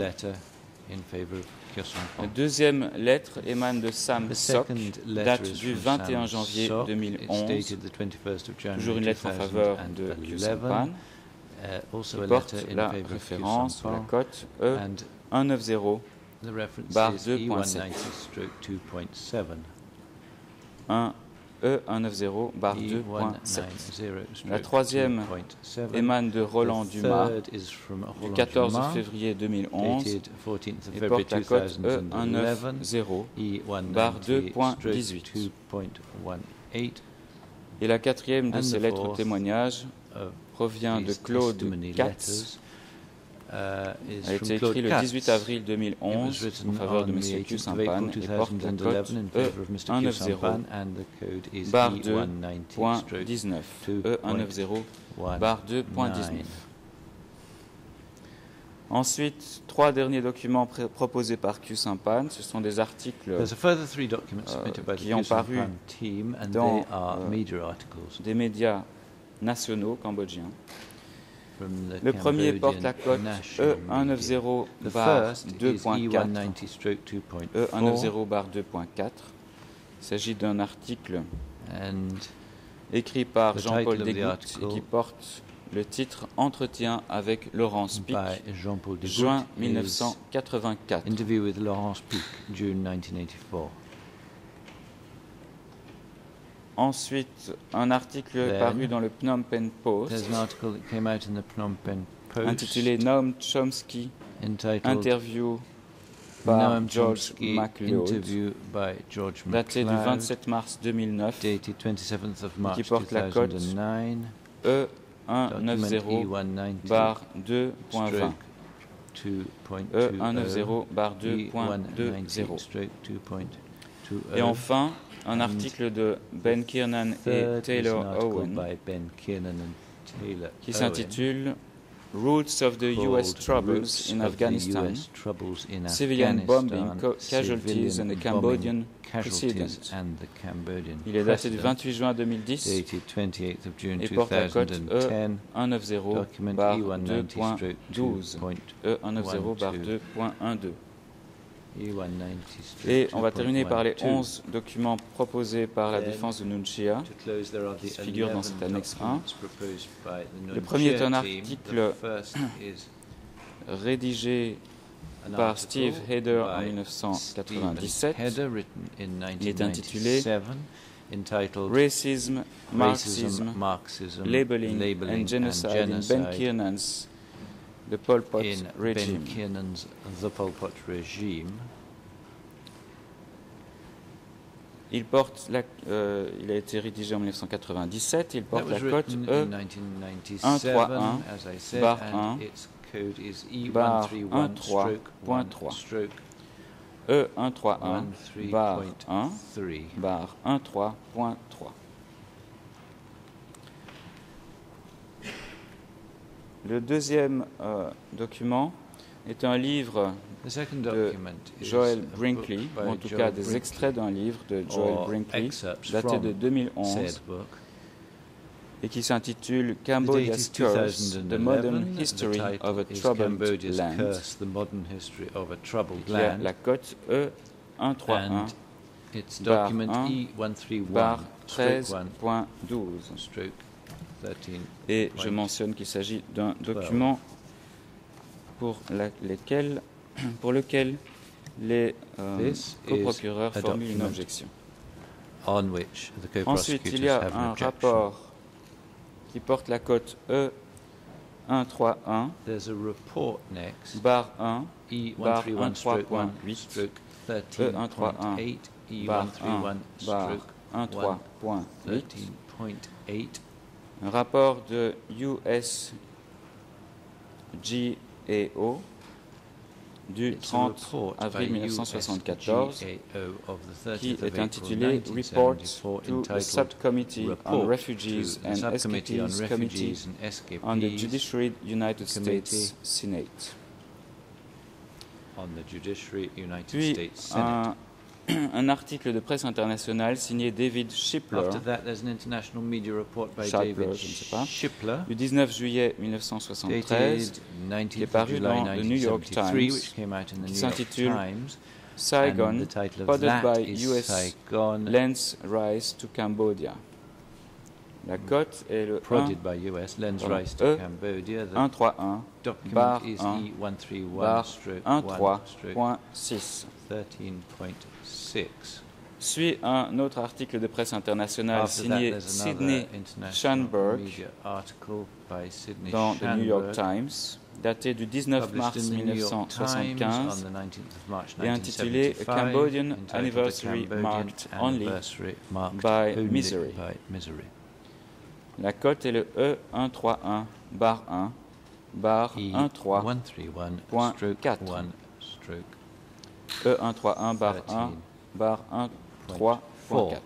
La deuxième lettre émane de Sam Sok, date du 21 janvier 2011, toujours une lettre en faveur de Khieu Samphan, qui porte la référence ou la cote E190/2.7. E190/2.7. La troisième émane de Roland Dumas, du 14 février 2011, et porte la cote E190/2.18. Et la quatrième de ces lettres témoignages provient de Claude Katz. Elle a été écrite le 18 avril 2011 en faveur de M. Khieu Samphan et porte la cote E190/2.19. E190/2.19. Ensuite, 3 derniers documents proposés par Khieu Samphan. Ce sont des articles qui ont paru dans des médias nationaux cambodgiens. Le premier porte la cote E190/2.4. E190/2.4. Il s'agit d'un article écrit par Jean-Paul Desgouttes et qui porte le titre « Entretien avec Laurence Pic, juin 1984 ». Ensuite, un article paru dans le Phnom Penh Post intitulé Noam Chomsky, interview par George MacLeod, daté du 27 mars 2009, qui porte la cote E190/2.20. E190/2.20. Et enfin, un article de Ben Kiernan et Taylor Owen qui s'intitule Roots of the U.S. Troubles in Afghanistan, Civilian Bombing Casualties and the Cambodian Precedent. Il est daté du 28 juin 2010 et porte la cote E190/2.12. E190/2.12. Et on va terminer par les 11 documents proposés par la défense de Nunchia, qui figurent dans cette annexe 1. Le premier est un article rédigé par Steve Heder en 1997. Il est intitulé Racism, Marxism, Labeling and Genocide in Ben Kiernan's The Pol Pot Regime. Il a été rédigé en 1997. Il porte la cote E131/1.3. E131/1.3. Le deuxième document est un livre de Joel Brinkley, ou en tout cas des extraits d'un livre de Joel Brinkley, daté de 2011, et qui s'intitule Cambodia's Curse, The Modern History of a Troubled Land. La cote E131/1/13.12. Et je mentionne qu'il s'agit d'un document pour lequel les coprocureurs formulent une objection. Ensuite, il y a un rapport qui porte la cote E131, There's a report next, barre 1, barre 131/1, E131, 13.8, barre 1, barre 13.8, un rapport de USGAO du 30 avril 1974 qui est intitulé Report to the Subcommittee on Refugees and Escapees Committee on the Judiciary United States Senate. Puis un article de presse internationale signé David Shipler, du 19 juillet 1973, qui est paru dans le New York Times, qui s'intitule Saigon, Spotted by US Lends Rise to Cambodia. La cote est le 131 barre 1 barre 13.6. Suit un autre article de presse internationale signé Sidney Schanberg dans le New York Times, daté du 19 mars 1975 et intitulé A Cambodian Anniversary Marked Only by Misery. La cote est le E131 barre 1 barre 13.4. E131 barre 1 barre 13.4.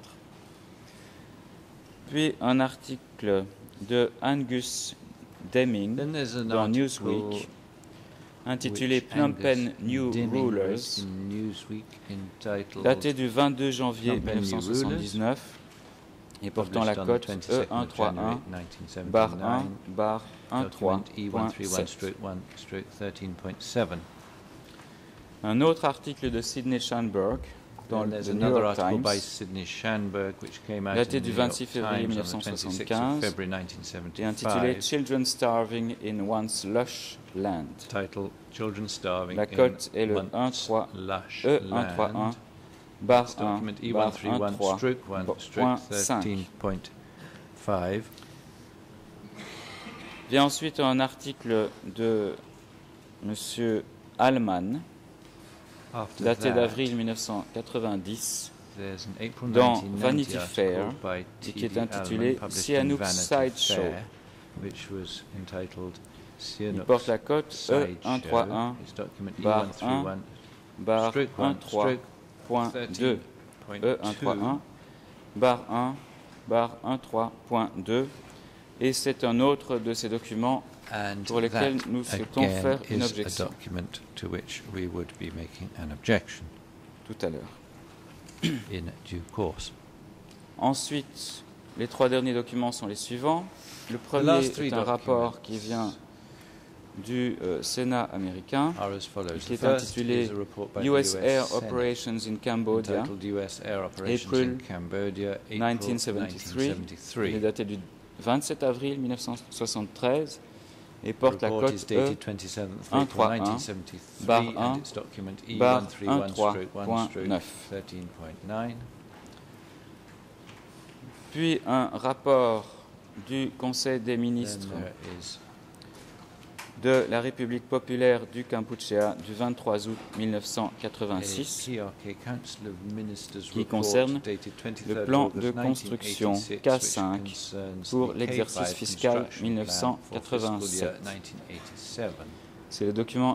Puis un article de Angus Deming dans Newsweek intitulé Phnom Penh New Rulers, daté du 22 janvier 1979 et portant la cote E131 barre 1 barre 13.7. Un autre article de Sidney Schanberg dans le New York Times, daté du 26 février 1975 et intitulé Children Starving in One's Lush Land. La cote est le E131 barre 1 barre 13.5. Vient ensuite un article de M. Allman, daté d'avril 1990, dans Vanity Fair, qui est intitulé Sihanouk Sideshow. Il porte la cote E131 barre 1 barre 13.2. E131 barre 1 barre 13.2. Et c'est un autre de ces documents pour lesquels nous souhaitons faire une objection. Tout à l'heure. Ensuite, les trois derniers documents sont les suivants. Le premier est un rapport qui vient du Sénat américain, qui est intitulé US Air Operations in Cambodia, April 1973. Il est daté du 27 avril 1973 et porte la cote E131 barre 1 barre 13.9. Puis un rapport du Conseil des ministres de la République populaire du Kampuchea du 23 août 1986 qui concerne le plan de construction K5 pour l'exercice fiscal 1987. C'est le document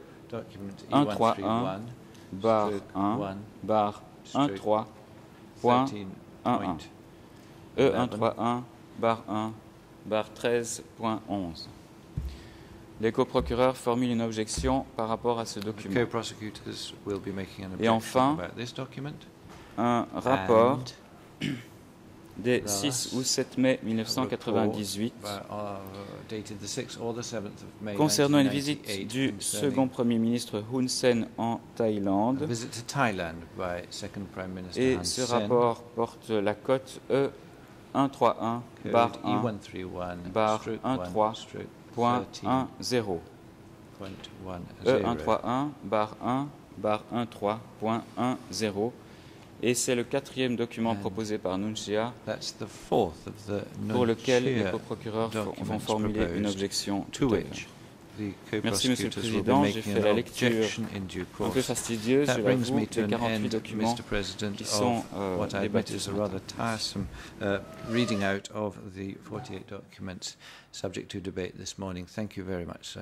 E131 barre 1 barre 13.11. E131 barre 1 barre 13.11. Les coprocureurs formulent une objection par rapport à ce document. Et enfin, un rapport des 6 ou 7 mai 1998 concernant une visite du second Premier ministre Hun Sen en Thaïlande. Et ce rapport porte la cote E131 barre 1 barre 13.10. E131 barre 1 barre 13.10 Et c'est le 4e document proposé par Nuncia pour lequel les coprocureurs vont formuler une objection ultérieure. Merci, Monsieur le Président. J'ai fait la lecture un peu fastidieuse, je l'avoue, des 48 documents qui sont débattus ce matin. Reading out of the 48 documents subject to debate this morning. Thank you very much, sir.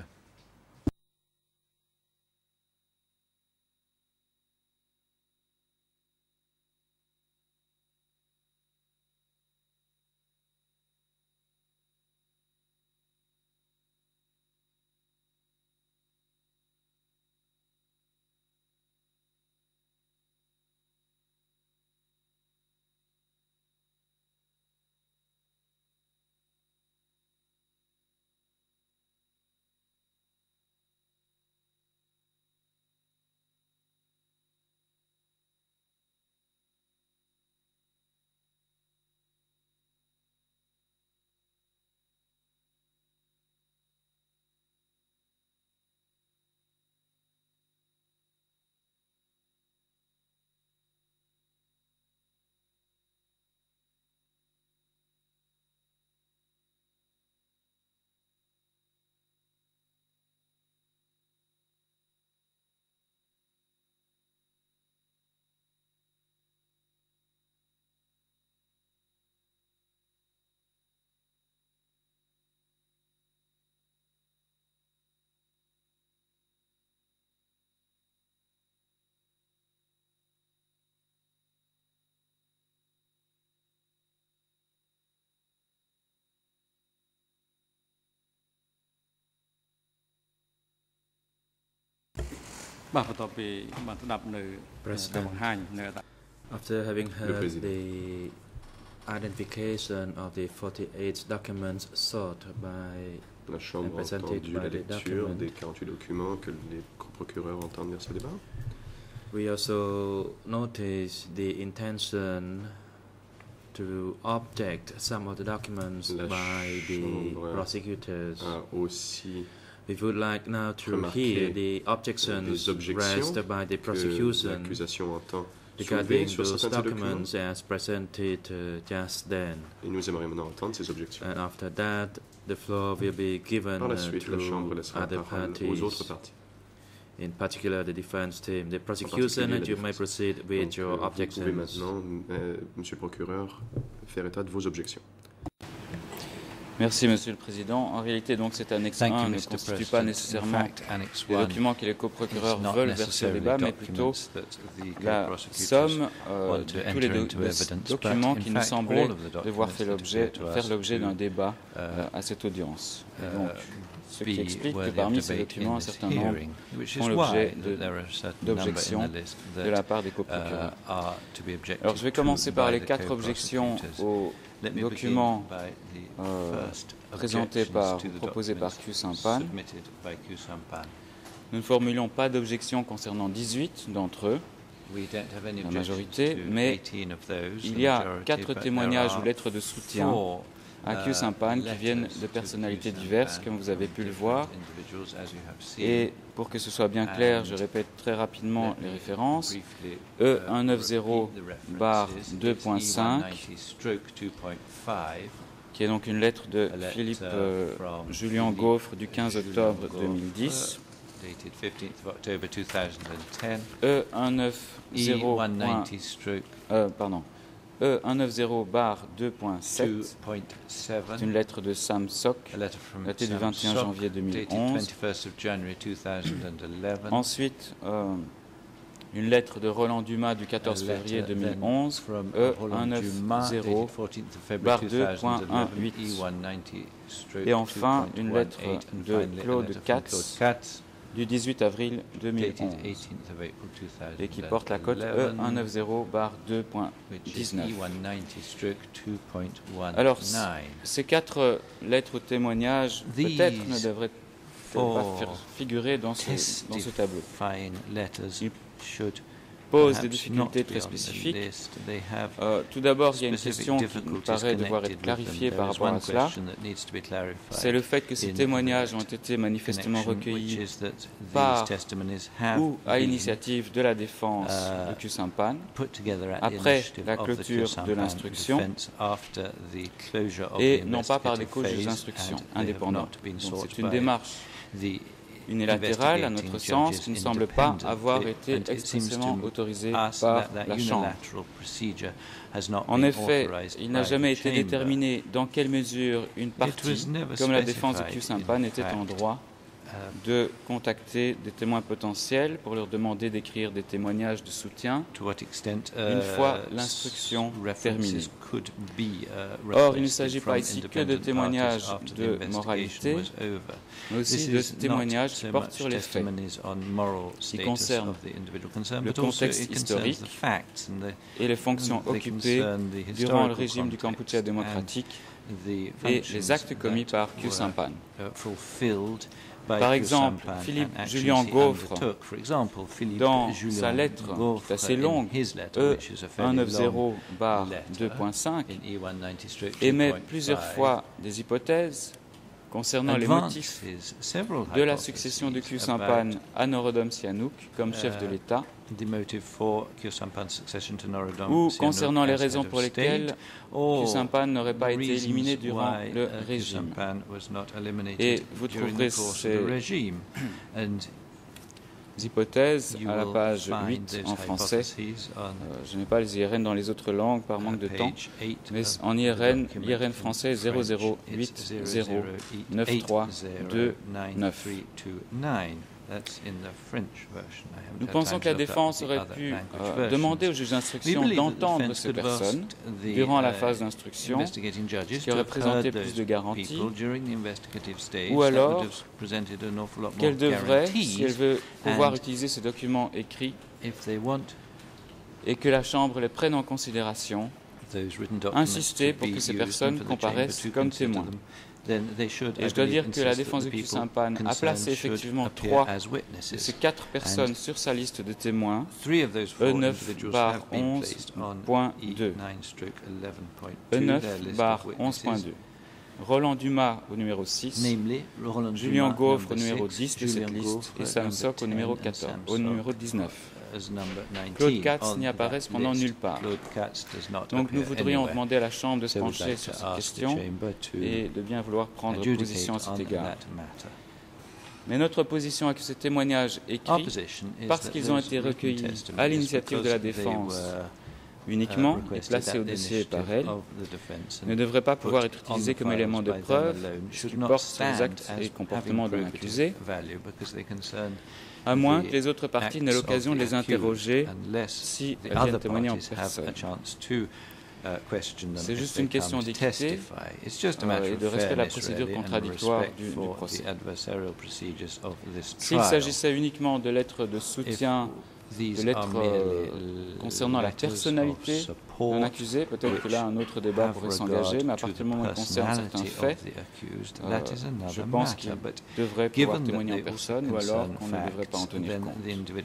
President, after having heard the identification of the 48 documents sought by la Chambre a entendu la lecture des 48 documents que les procureurs entendent dans ce débat. We also notice the intention to object some of the documents by the prosecutors. We would like now to hear the objections raised by the prosecution regarding those documents as presented just then. And after that, the floor will be given to other parties, in particular the defense team. The prosecution, and you may proceed with your objections. Maintenant, Monsieur le procureur, faire état de vos objections. Merci, Monsieur le Président. En réalité, donc, cette annexe 1 ne constitue pas nécessairement les documents que les coprocureurs veulent verser au débat, mais plutôt la somme de tous les documents qui nous semblaient devoir faire l'objet d'un débat à cette audience. Et donc, ce qui explique que parmi ces documents, un certain nombre font l'objet d'objections de la part des coprocureurs. Alors, je vais commencer par les 4 objections aux documents proposés par Q Sampan. Nous ne formulons pas d'objection concernant 18 d'entre eux, la majorité, mais il y a 4 témoignages ou lettres de soutien à Q Sampan qui viennent de personnalités diverses, comme vous avez pu le voir. Et pour que ce soit bien clair, je répète très rapidement les références. E190/2.5, qui est donc une lettre de Philippe Julien Gaufre du 15 octobre 2010. E190/2.7, c'est une lettre de Sam Sok, datée du 21 janvier 2011. Ensuite, une lettre de Roland Dumas du 14 février 2011, E190/2.18. Et enfin, une lettre de Claude Katz du 18 avril 2011 et qui porte la cote E190/2.19. Alors, ces 4 lettres ou témoignages peut-être ne devraient pas figurer dans ce tableau. pose des difficultés très spécifiques. Tout d'abord, il y a une question qui nous paraît devoir être clarifiée par rapport à cela. C'est le fait que ces témoignages ont été manifestement recueillis par ou à l'initiative de la défense de Khieu Samphan après la clôture de l'instruction et non pas par des juges d'instruction indépendantes. Donc c'est une démarche unilatérale, à notre sens, qui ne semble pas avoir été expressément autorisée par la Chambre. En effet, il n'a jamais été déterminé dans quelle mesure une partie, comme la défense de Khieu Samphan, était en droit de contacter des témoins potentiels pour leur demander d'écrire des témoignages de soutien une fois l'instruction terminée. Or, il ne s'agit pas ici que de témoignages de moralité, mais aussi de témoignages qui portent sur les faits, qui concernent le contexte historique et les fonctions occupées durant le régime du Kampuchea démocratique et les actes commis par Khieu Samphan. Par exemple, Philippe Julian Gaufre, dans sa lettre assez longue, E190-2.5, émet plusieurs fois des hypothèses concernant les motifs de la succession de Khieu Samphan à Norodom Sihanouk comme chef de l'État, ou concernant les raisons pour lesquelles Khieu Samphan n'aurait pas été éliminé durant le régime. Et vous trouverez ces hypothèses à la page 8 en français. Je n'ai pas les IRN dans les autres langues par manque de temps, mais en IRN français 008093299. Nous pensons que la défense aurait pu demander au juge d'instruction d'entendre ces personnes durant la phase d'instruction, ce qui aurait présenté plus de garanties, ou alors qu'elle devrait, si elle veut pouvoir utiliser ces documents écrits et que la Chambre les prenne en considération, insister pour que ces personnes comparaissent comme témoins. Et je dois dire que la défense de Khieu Samphan a placé effectivement 3 de ces 4 personnes sur sa liste de témoins, E9/11.2. E9/11.2. Roland Dumas au numéro 6, Julian Gaufre au numéro 10 de cette liste et Sam Sok au numéro 14, au numéro 19. Claude Katz n'y apparaît cependant nulle part. Donc nous voudrions demander à la Chambre de se pencher sur cette question et de bien vouloir prendre position à cet égard. Mais notre position est que ces témoignages écrits, parce qu'ils ont été recueillis à l'initiative de la défense uniquement et placés au dossier par elle, ne devraient pas pouvoir être utilisés comme éléments de preuve qui portent sur les actes et comportements de l'accusé, à moins que les autres parties n'aient l'occasion de les interroger si elles viennent témoigner en personne. C'est juste une question d'équité et de respect de la procédure contradictoire du procès. S'il s'agissait uniquement de lettres de soutien, de lettres concernant la personnalité d'un accusé, peut-être que là un autre débat pourrait s'engager, mais à partir du moment où il concerne certains faits, je pense qu'il devrait pouvoir témoigner en personne ou alors qu'on ne devrait pas en tenir compte.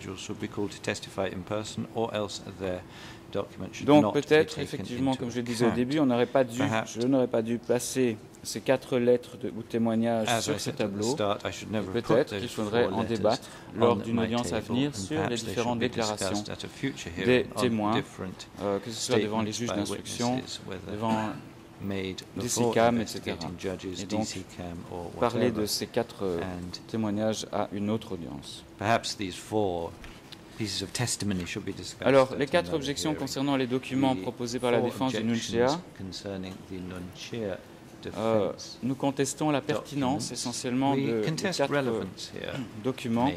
Donc peut-être, effectivement, comme je le disais au début, je n'aurais pas dû placer ces 4 lettres ou témoignages sur ce tableau. Peut-être qu'il faudrait en débattre lors d'une audience à venir sur les différentes déclarations des témoins, que ce soit devant les juges d'instruction, devant des SICAM, etc. Et donc parler de ces 4 témoignages à une autre audience. Alors, les 4 objections concernant les documents proposés par la défense du Nunchea, nous contestons la pertinence essentiellement de 4 documents.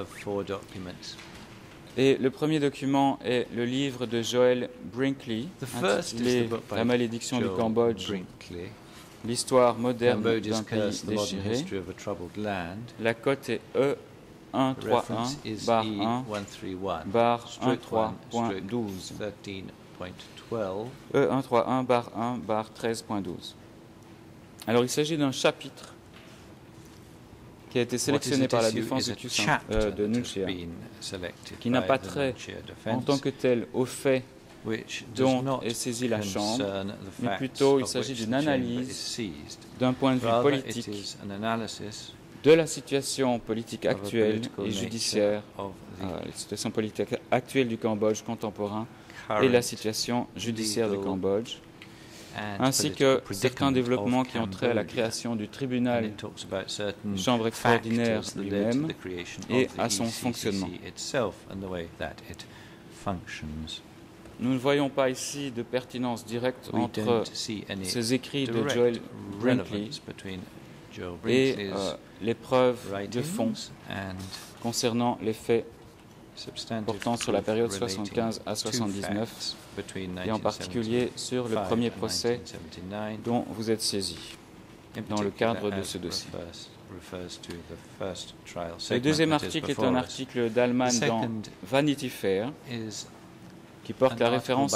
Et le premier document est le livre de Joel Brinkley, intitulé « La malédiction du Cambodge, l'histoire moderne d'un pays déchiré ». La cote est E131/1/13.12. E131/1/13.12. Alors, il s'agit d'un chapitre qui a été sélectionné par la défense de Nunchia, qui n'a pas trait en tant que tel au fait dont est saisie la Chambre, mais plutôt il s'agit d'une analyse d'un point de vue politique de la situation politique actuelle et judiciaire, la situation politique actuelle du Cambodge contemporain et la situation judiciaire du Cambodge, ainsi que certains développements qui ont trait à la création du tribunal chambre extraordinaire lui-même et à son fonctionnement. Nous ne voyons pas ici de pertinence directe entre ces écrits de Joel Brinkley et les preuves de fond concernant les faits portant sur la période 75 à 79 et en particulier sur le premier procès dont vous êtes saisi dans le cadre de ce dossier. Le deuxième article est un article d'Allman dans Vanity Fair qui porte la référence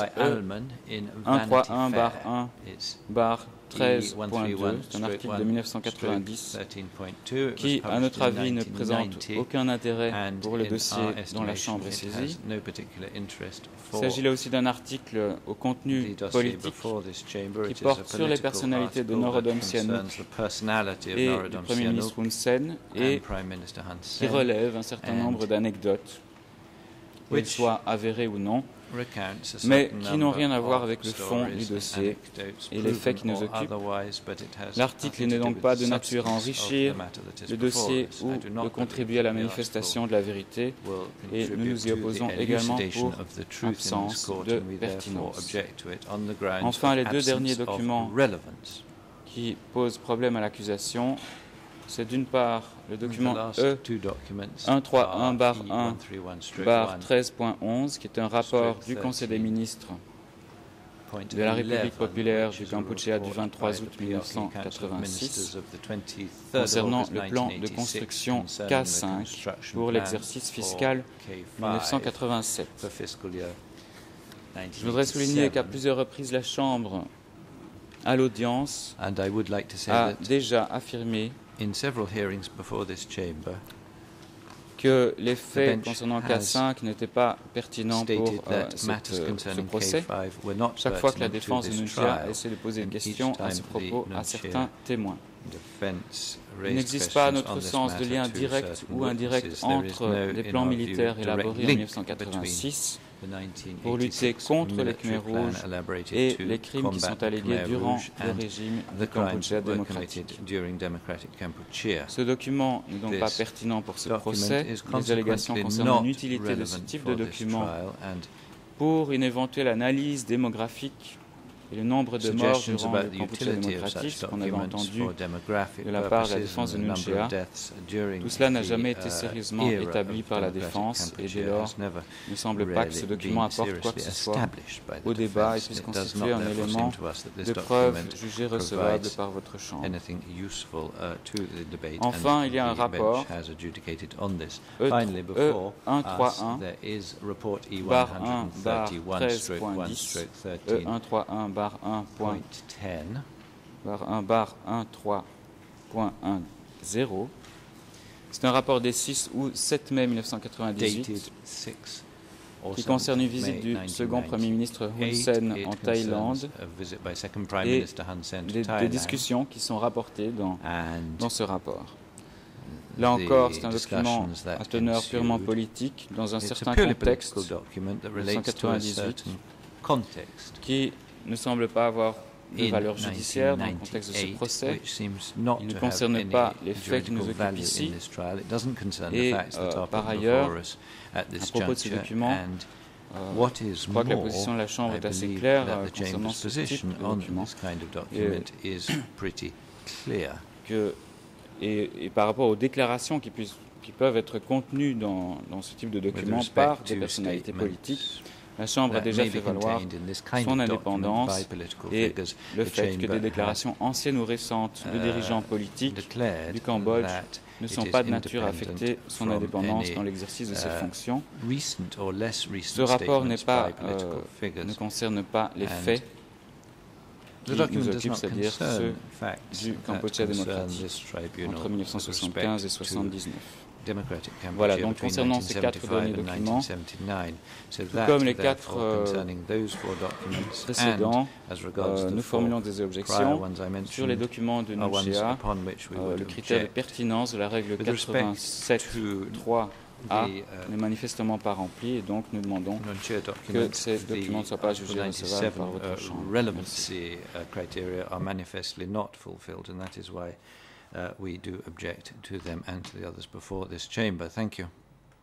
E131-1-13.2, c'est un article de 1990 qui, à notre avis, ne présente aucun intérêt pour le dossier dont la Chambre est saisie. Il s'agit là aussi d'un article au contenu politique qui porte sur les personnalités de Norodom Sihanouk et du Premier ministre Hun Sen et qui relève un certain nombre d'anecdotes, qu'elles soient avérées ou non, mais qui n'ont rien à voir avec le fond du dossier et les faits qui nous occupent. L'article n'est donc pas de nature à enrichir le dossier ou de contribuer à la manifestation de la vérité, et nous nous y opposons également pour absence de pertinence. Enfin, les deux derniers documents qui posent problème à l'accusation, c'est d'une part le document E131-1-13.11, qui est un rapport du Conseil des ministres de la République populaire du Kampuchea du 23 août 1986 concernant le plan de construction K5 pour l'exercice fiscal 1987. Je voudrais souligner qu'à plusieurs reprises, la Chambre, à l'audience, a déjà affirmé que les faits concernant K5 n'étaient pas pertinents pour ce procès, chaque fois que la défense de Nunchia a essayé de poser une question à ce propos à certains témoins. Il n'existe pas, à notre sens, de lien direct ou indirect entre les plans militaires élaborés en 1986 pour lutter contre les Khmers rouges et les crimes qui sont allégués durant le régime du Cambodge démocratique. Ce document n'est donc pas pertinent pour ce procès. Les allégations concernent l'utilité de ce type de document pour une éventuelle analyse démographique et le nombre de morts durant le Cambodge démocratique, ce qu'on avait entendu de la part de la défense de Nunchia. Tout cela n'a jamais été sérieusement établi par la défense et dès lors, il ne semble pas que ce document apporte quoi que ce soit au débat et puisse constituer un élément de preuve jugé recevable par votre Chambre. Enfin, il y a un rapport E131-1-13.10, E131-1-1.13.10. C'est un rapport des 6 ou 7 mai 1998 qui concerne une visite du second Premier ministre Hun Sen en Thaïlande et des discussions qui sont rapportées dans ce rapport. Là encore, c'est un document à teneur purement politique dans un certain contexte, 1998, qui ne semble pas avoir de valeur judiciaire dans le contexte de ce procès. Il ne concerne pas les faits qui nous occupent ici. Et par ailleurs, à propos de ce document, je crois que la position de la Chambre est assez claire concernant ce type de document. Et par rapport aux déclarations qui peuvent être contenues dans ce type de document par des personnalités politiques, la Chambre a déjà fait valoir son indépendance et le fait que des déclarations anciennes ou récentes de dirigeants politiques du Cambodge ne sont pas de nature à affecter son indépendance dans l'exercice de ses fonctions. Ce rapport ne concerne pas les faits qui nous occupe, c'est-à-dire ceux du Cambodge démocratique entre 1975 et 1979. Voilà, donc concernant ces 4 derniers documents, tout comme les 4 précédents, nous formulons des objections sur les documents de Nujea. Le critère de pertinence de la règle 87.3a n'est manifestement pas rempli et donc nous demandons que ces documents ne soient pas jugés recevables par votre chambre. We do object to them and to the others before this chamber. Thank you.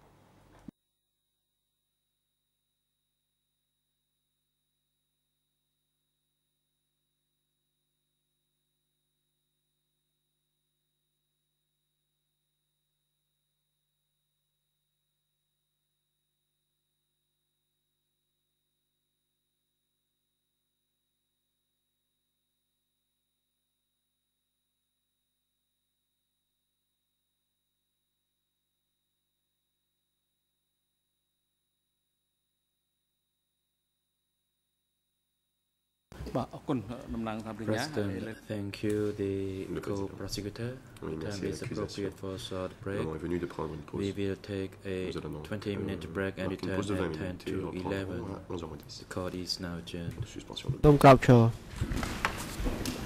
President, thank you, the co-prosecutor. Time is appropriate for a short break. We will take a 20-minute break and return at 10 to 11. The court is now adjourned.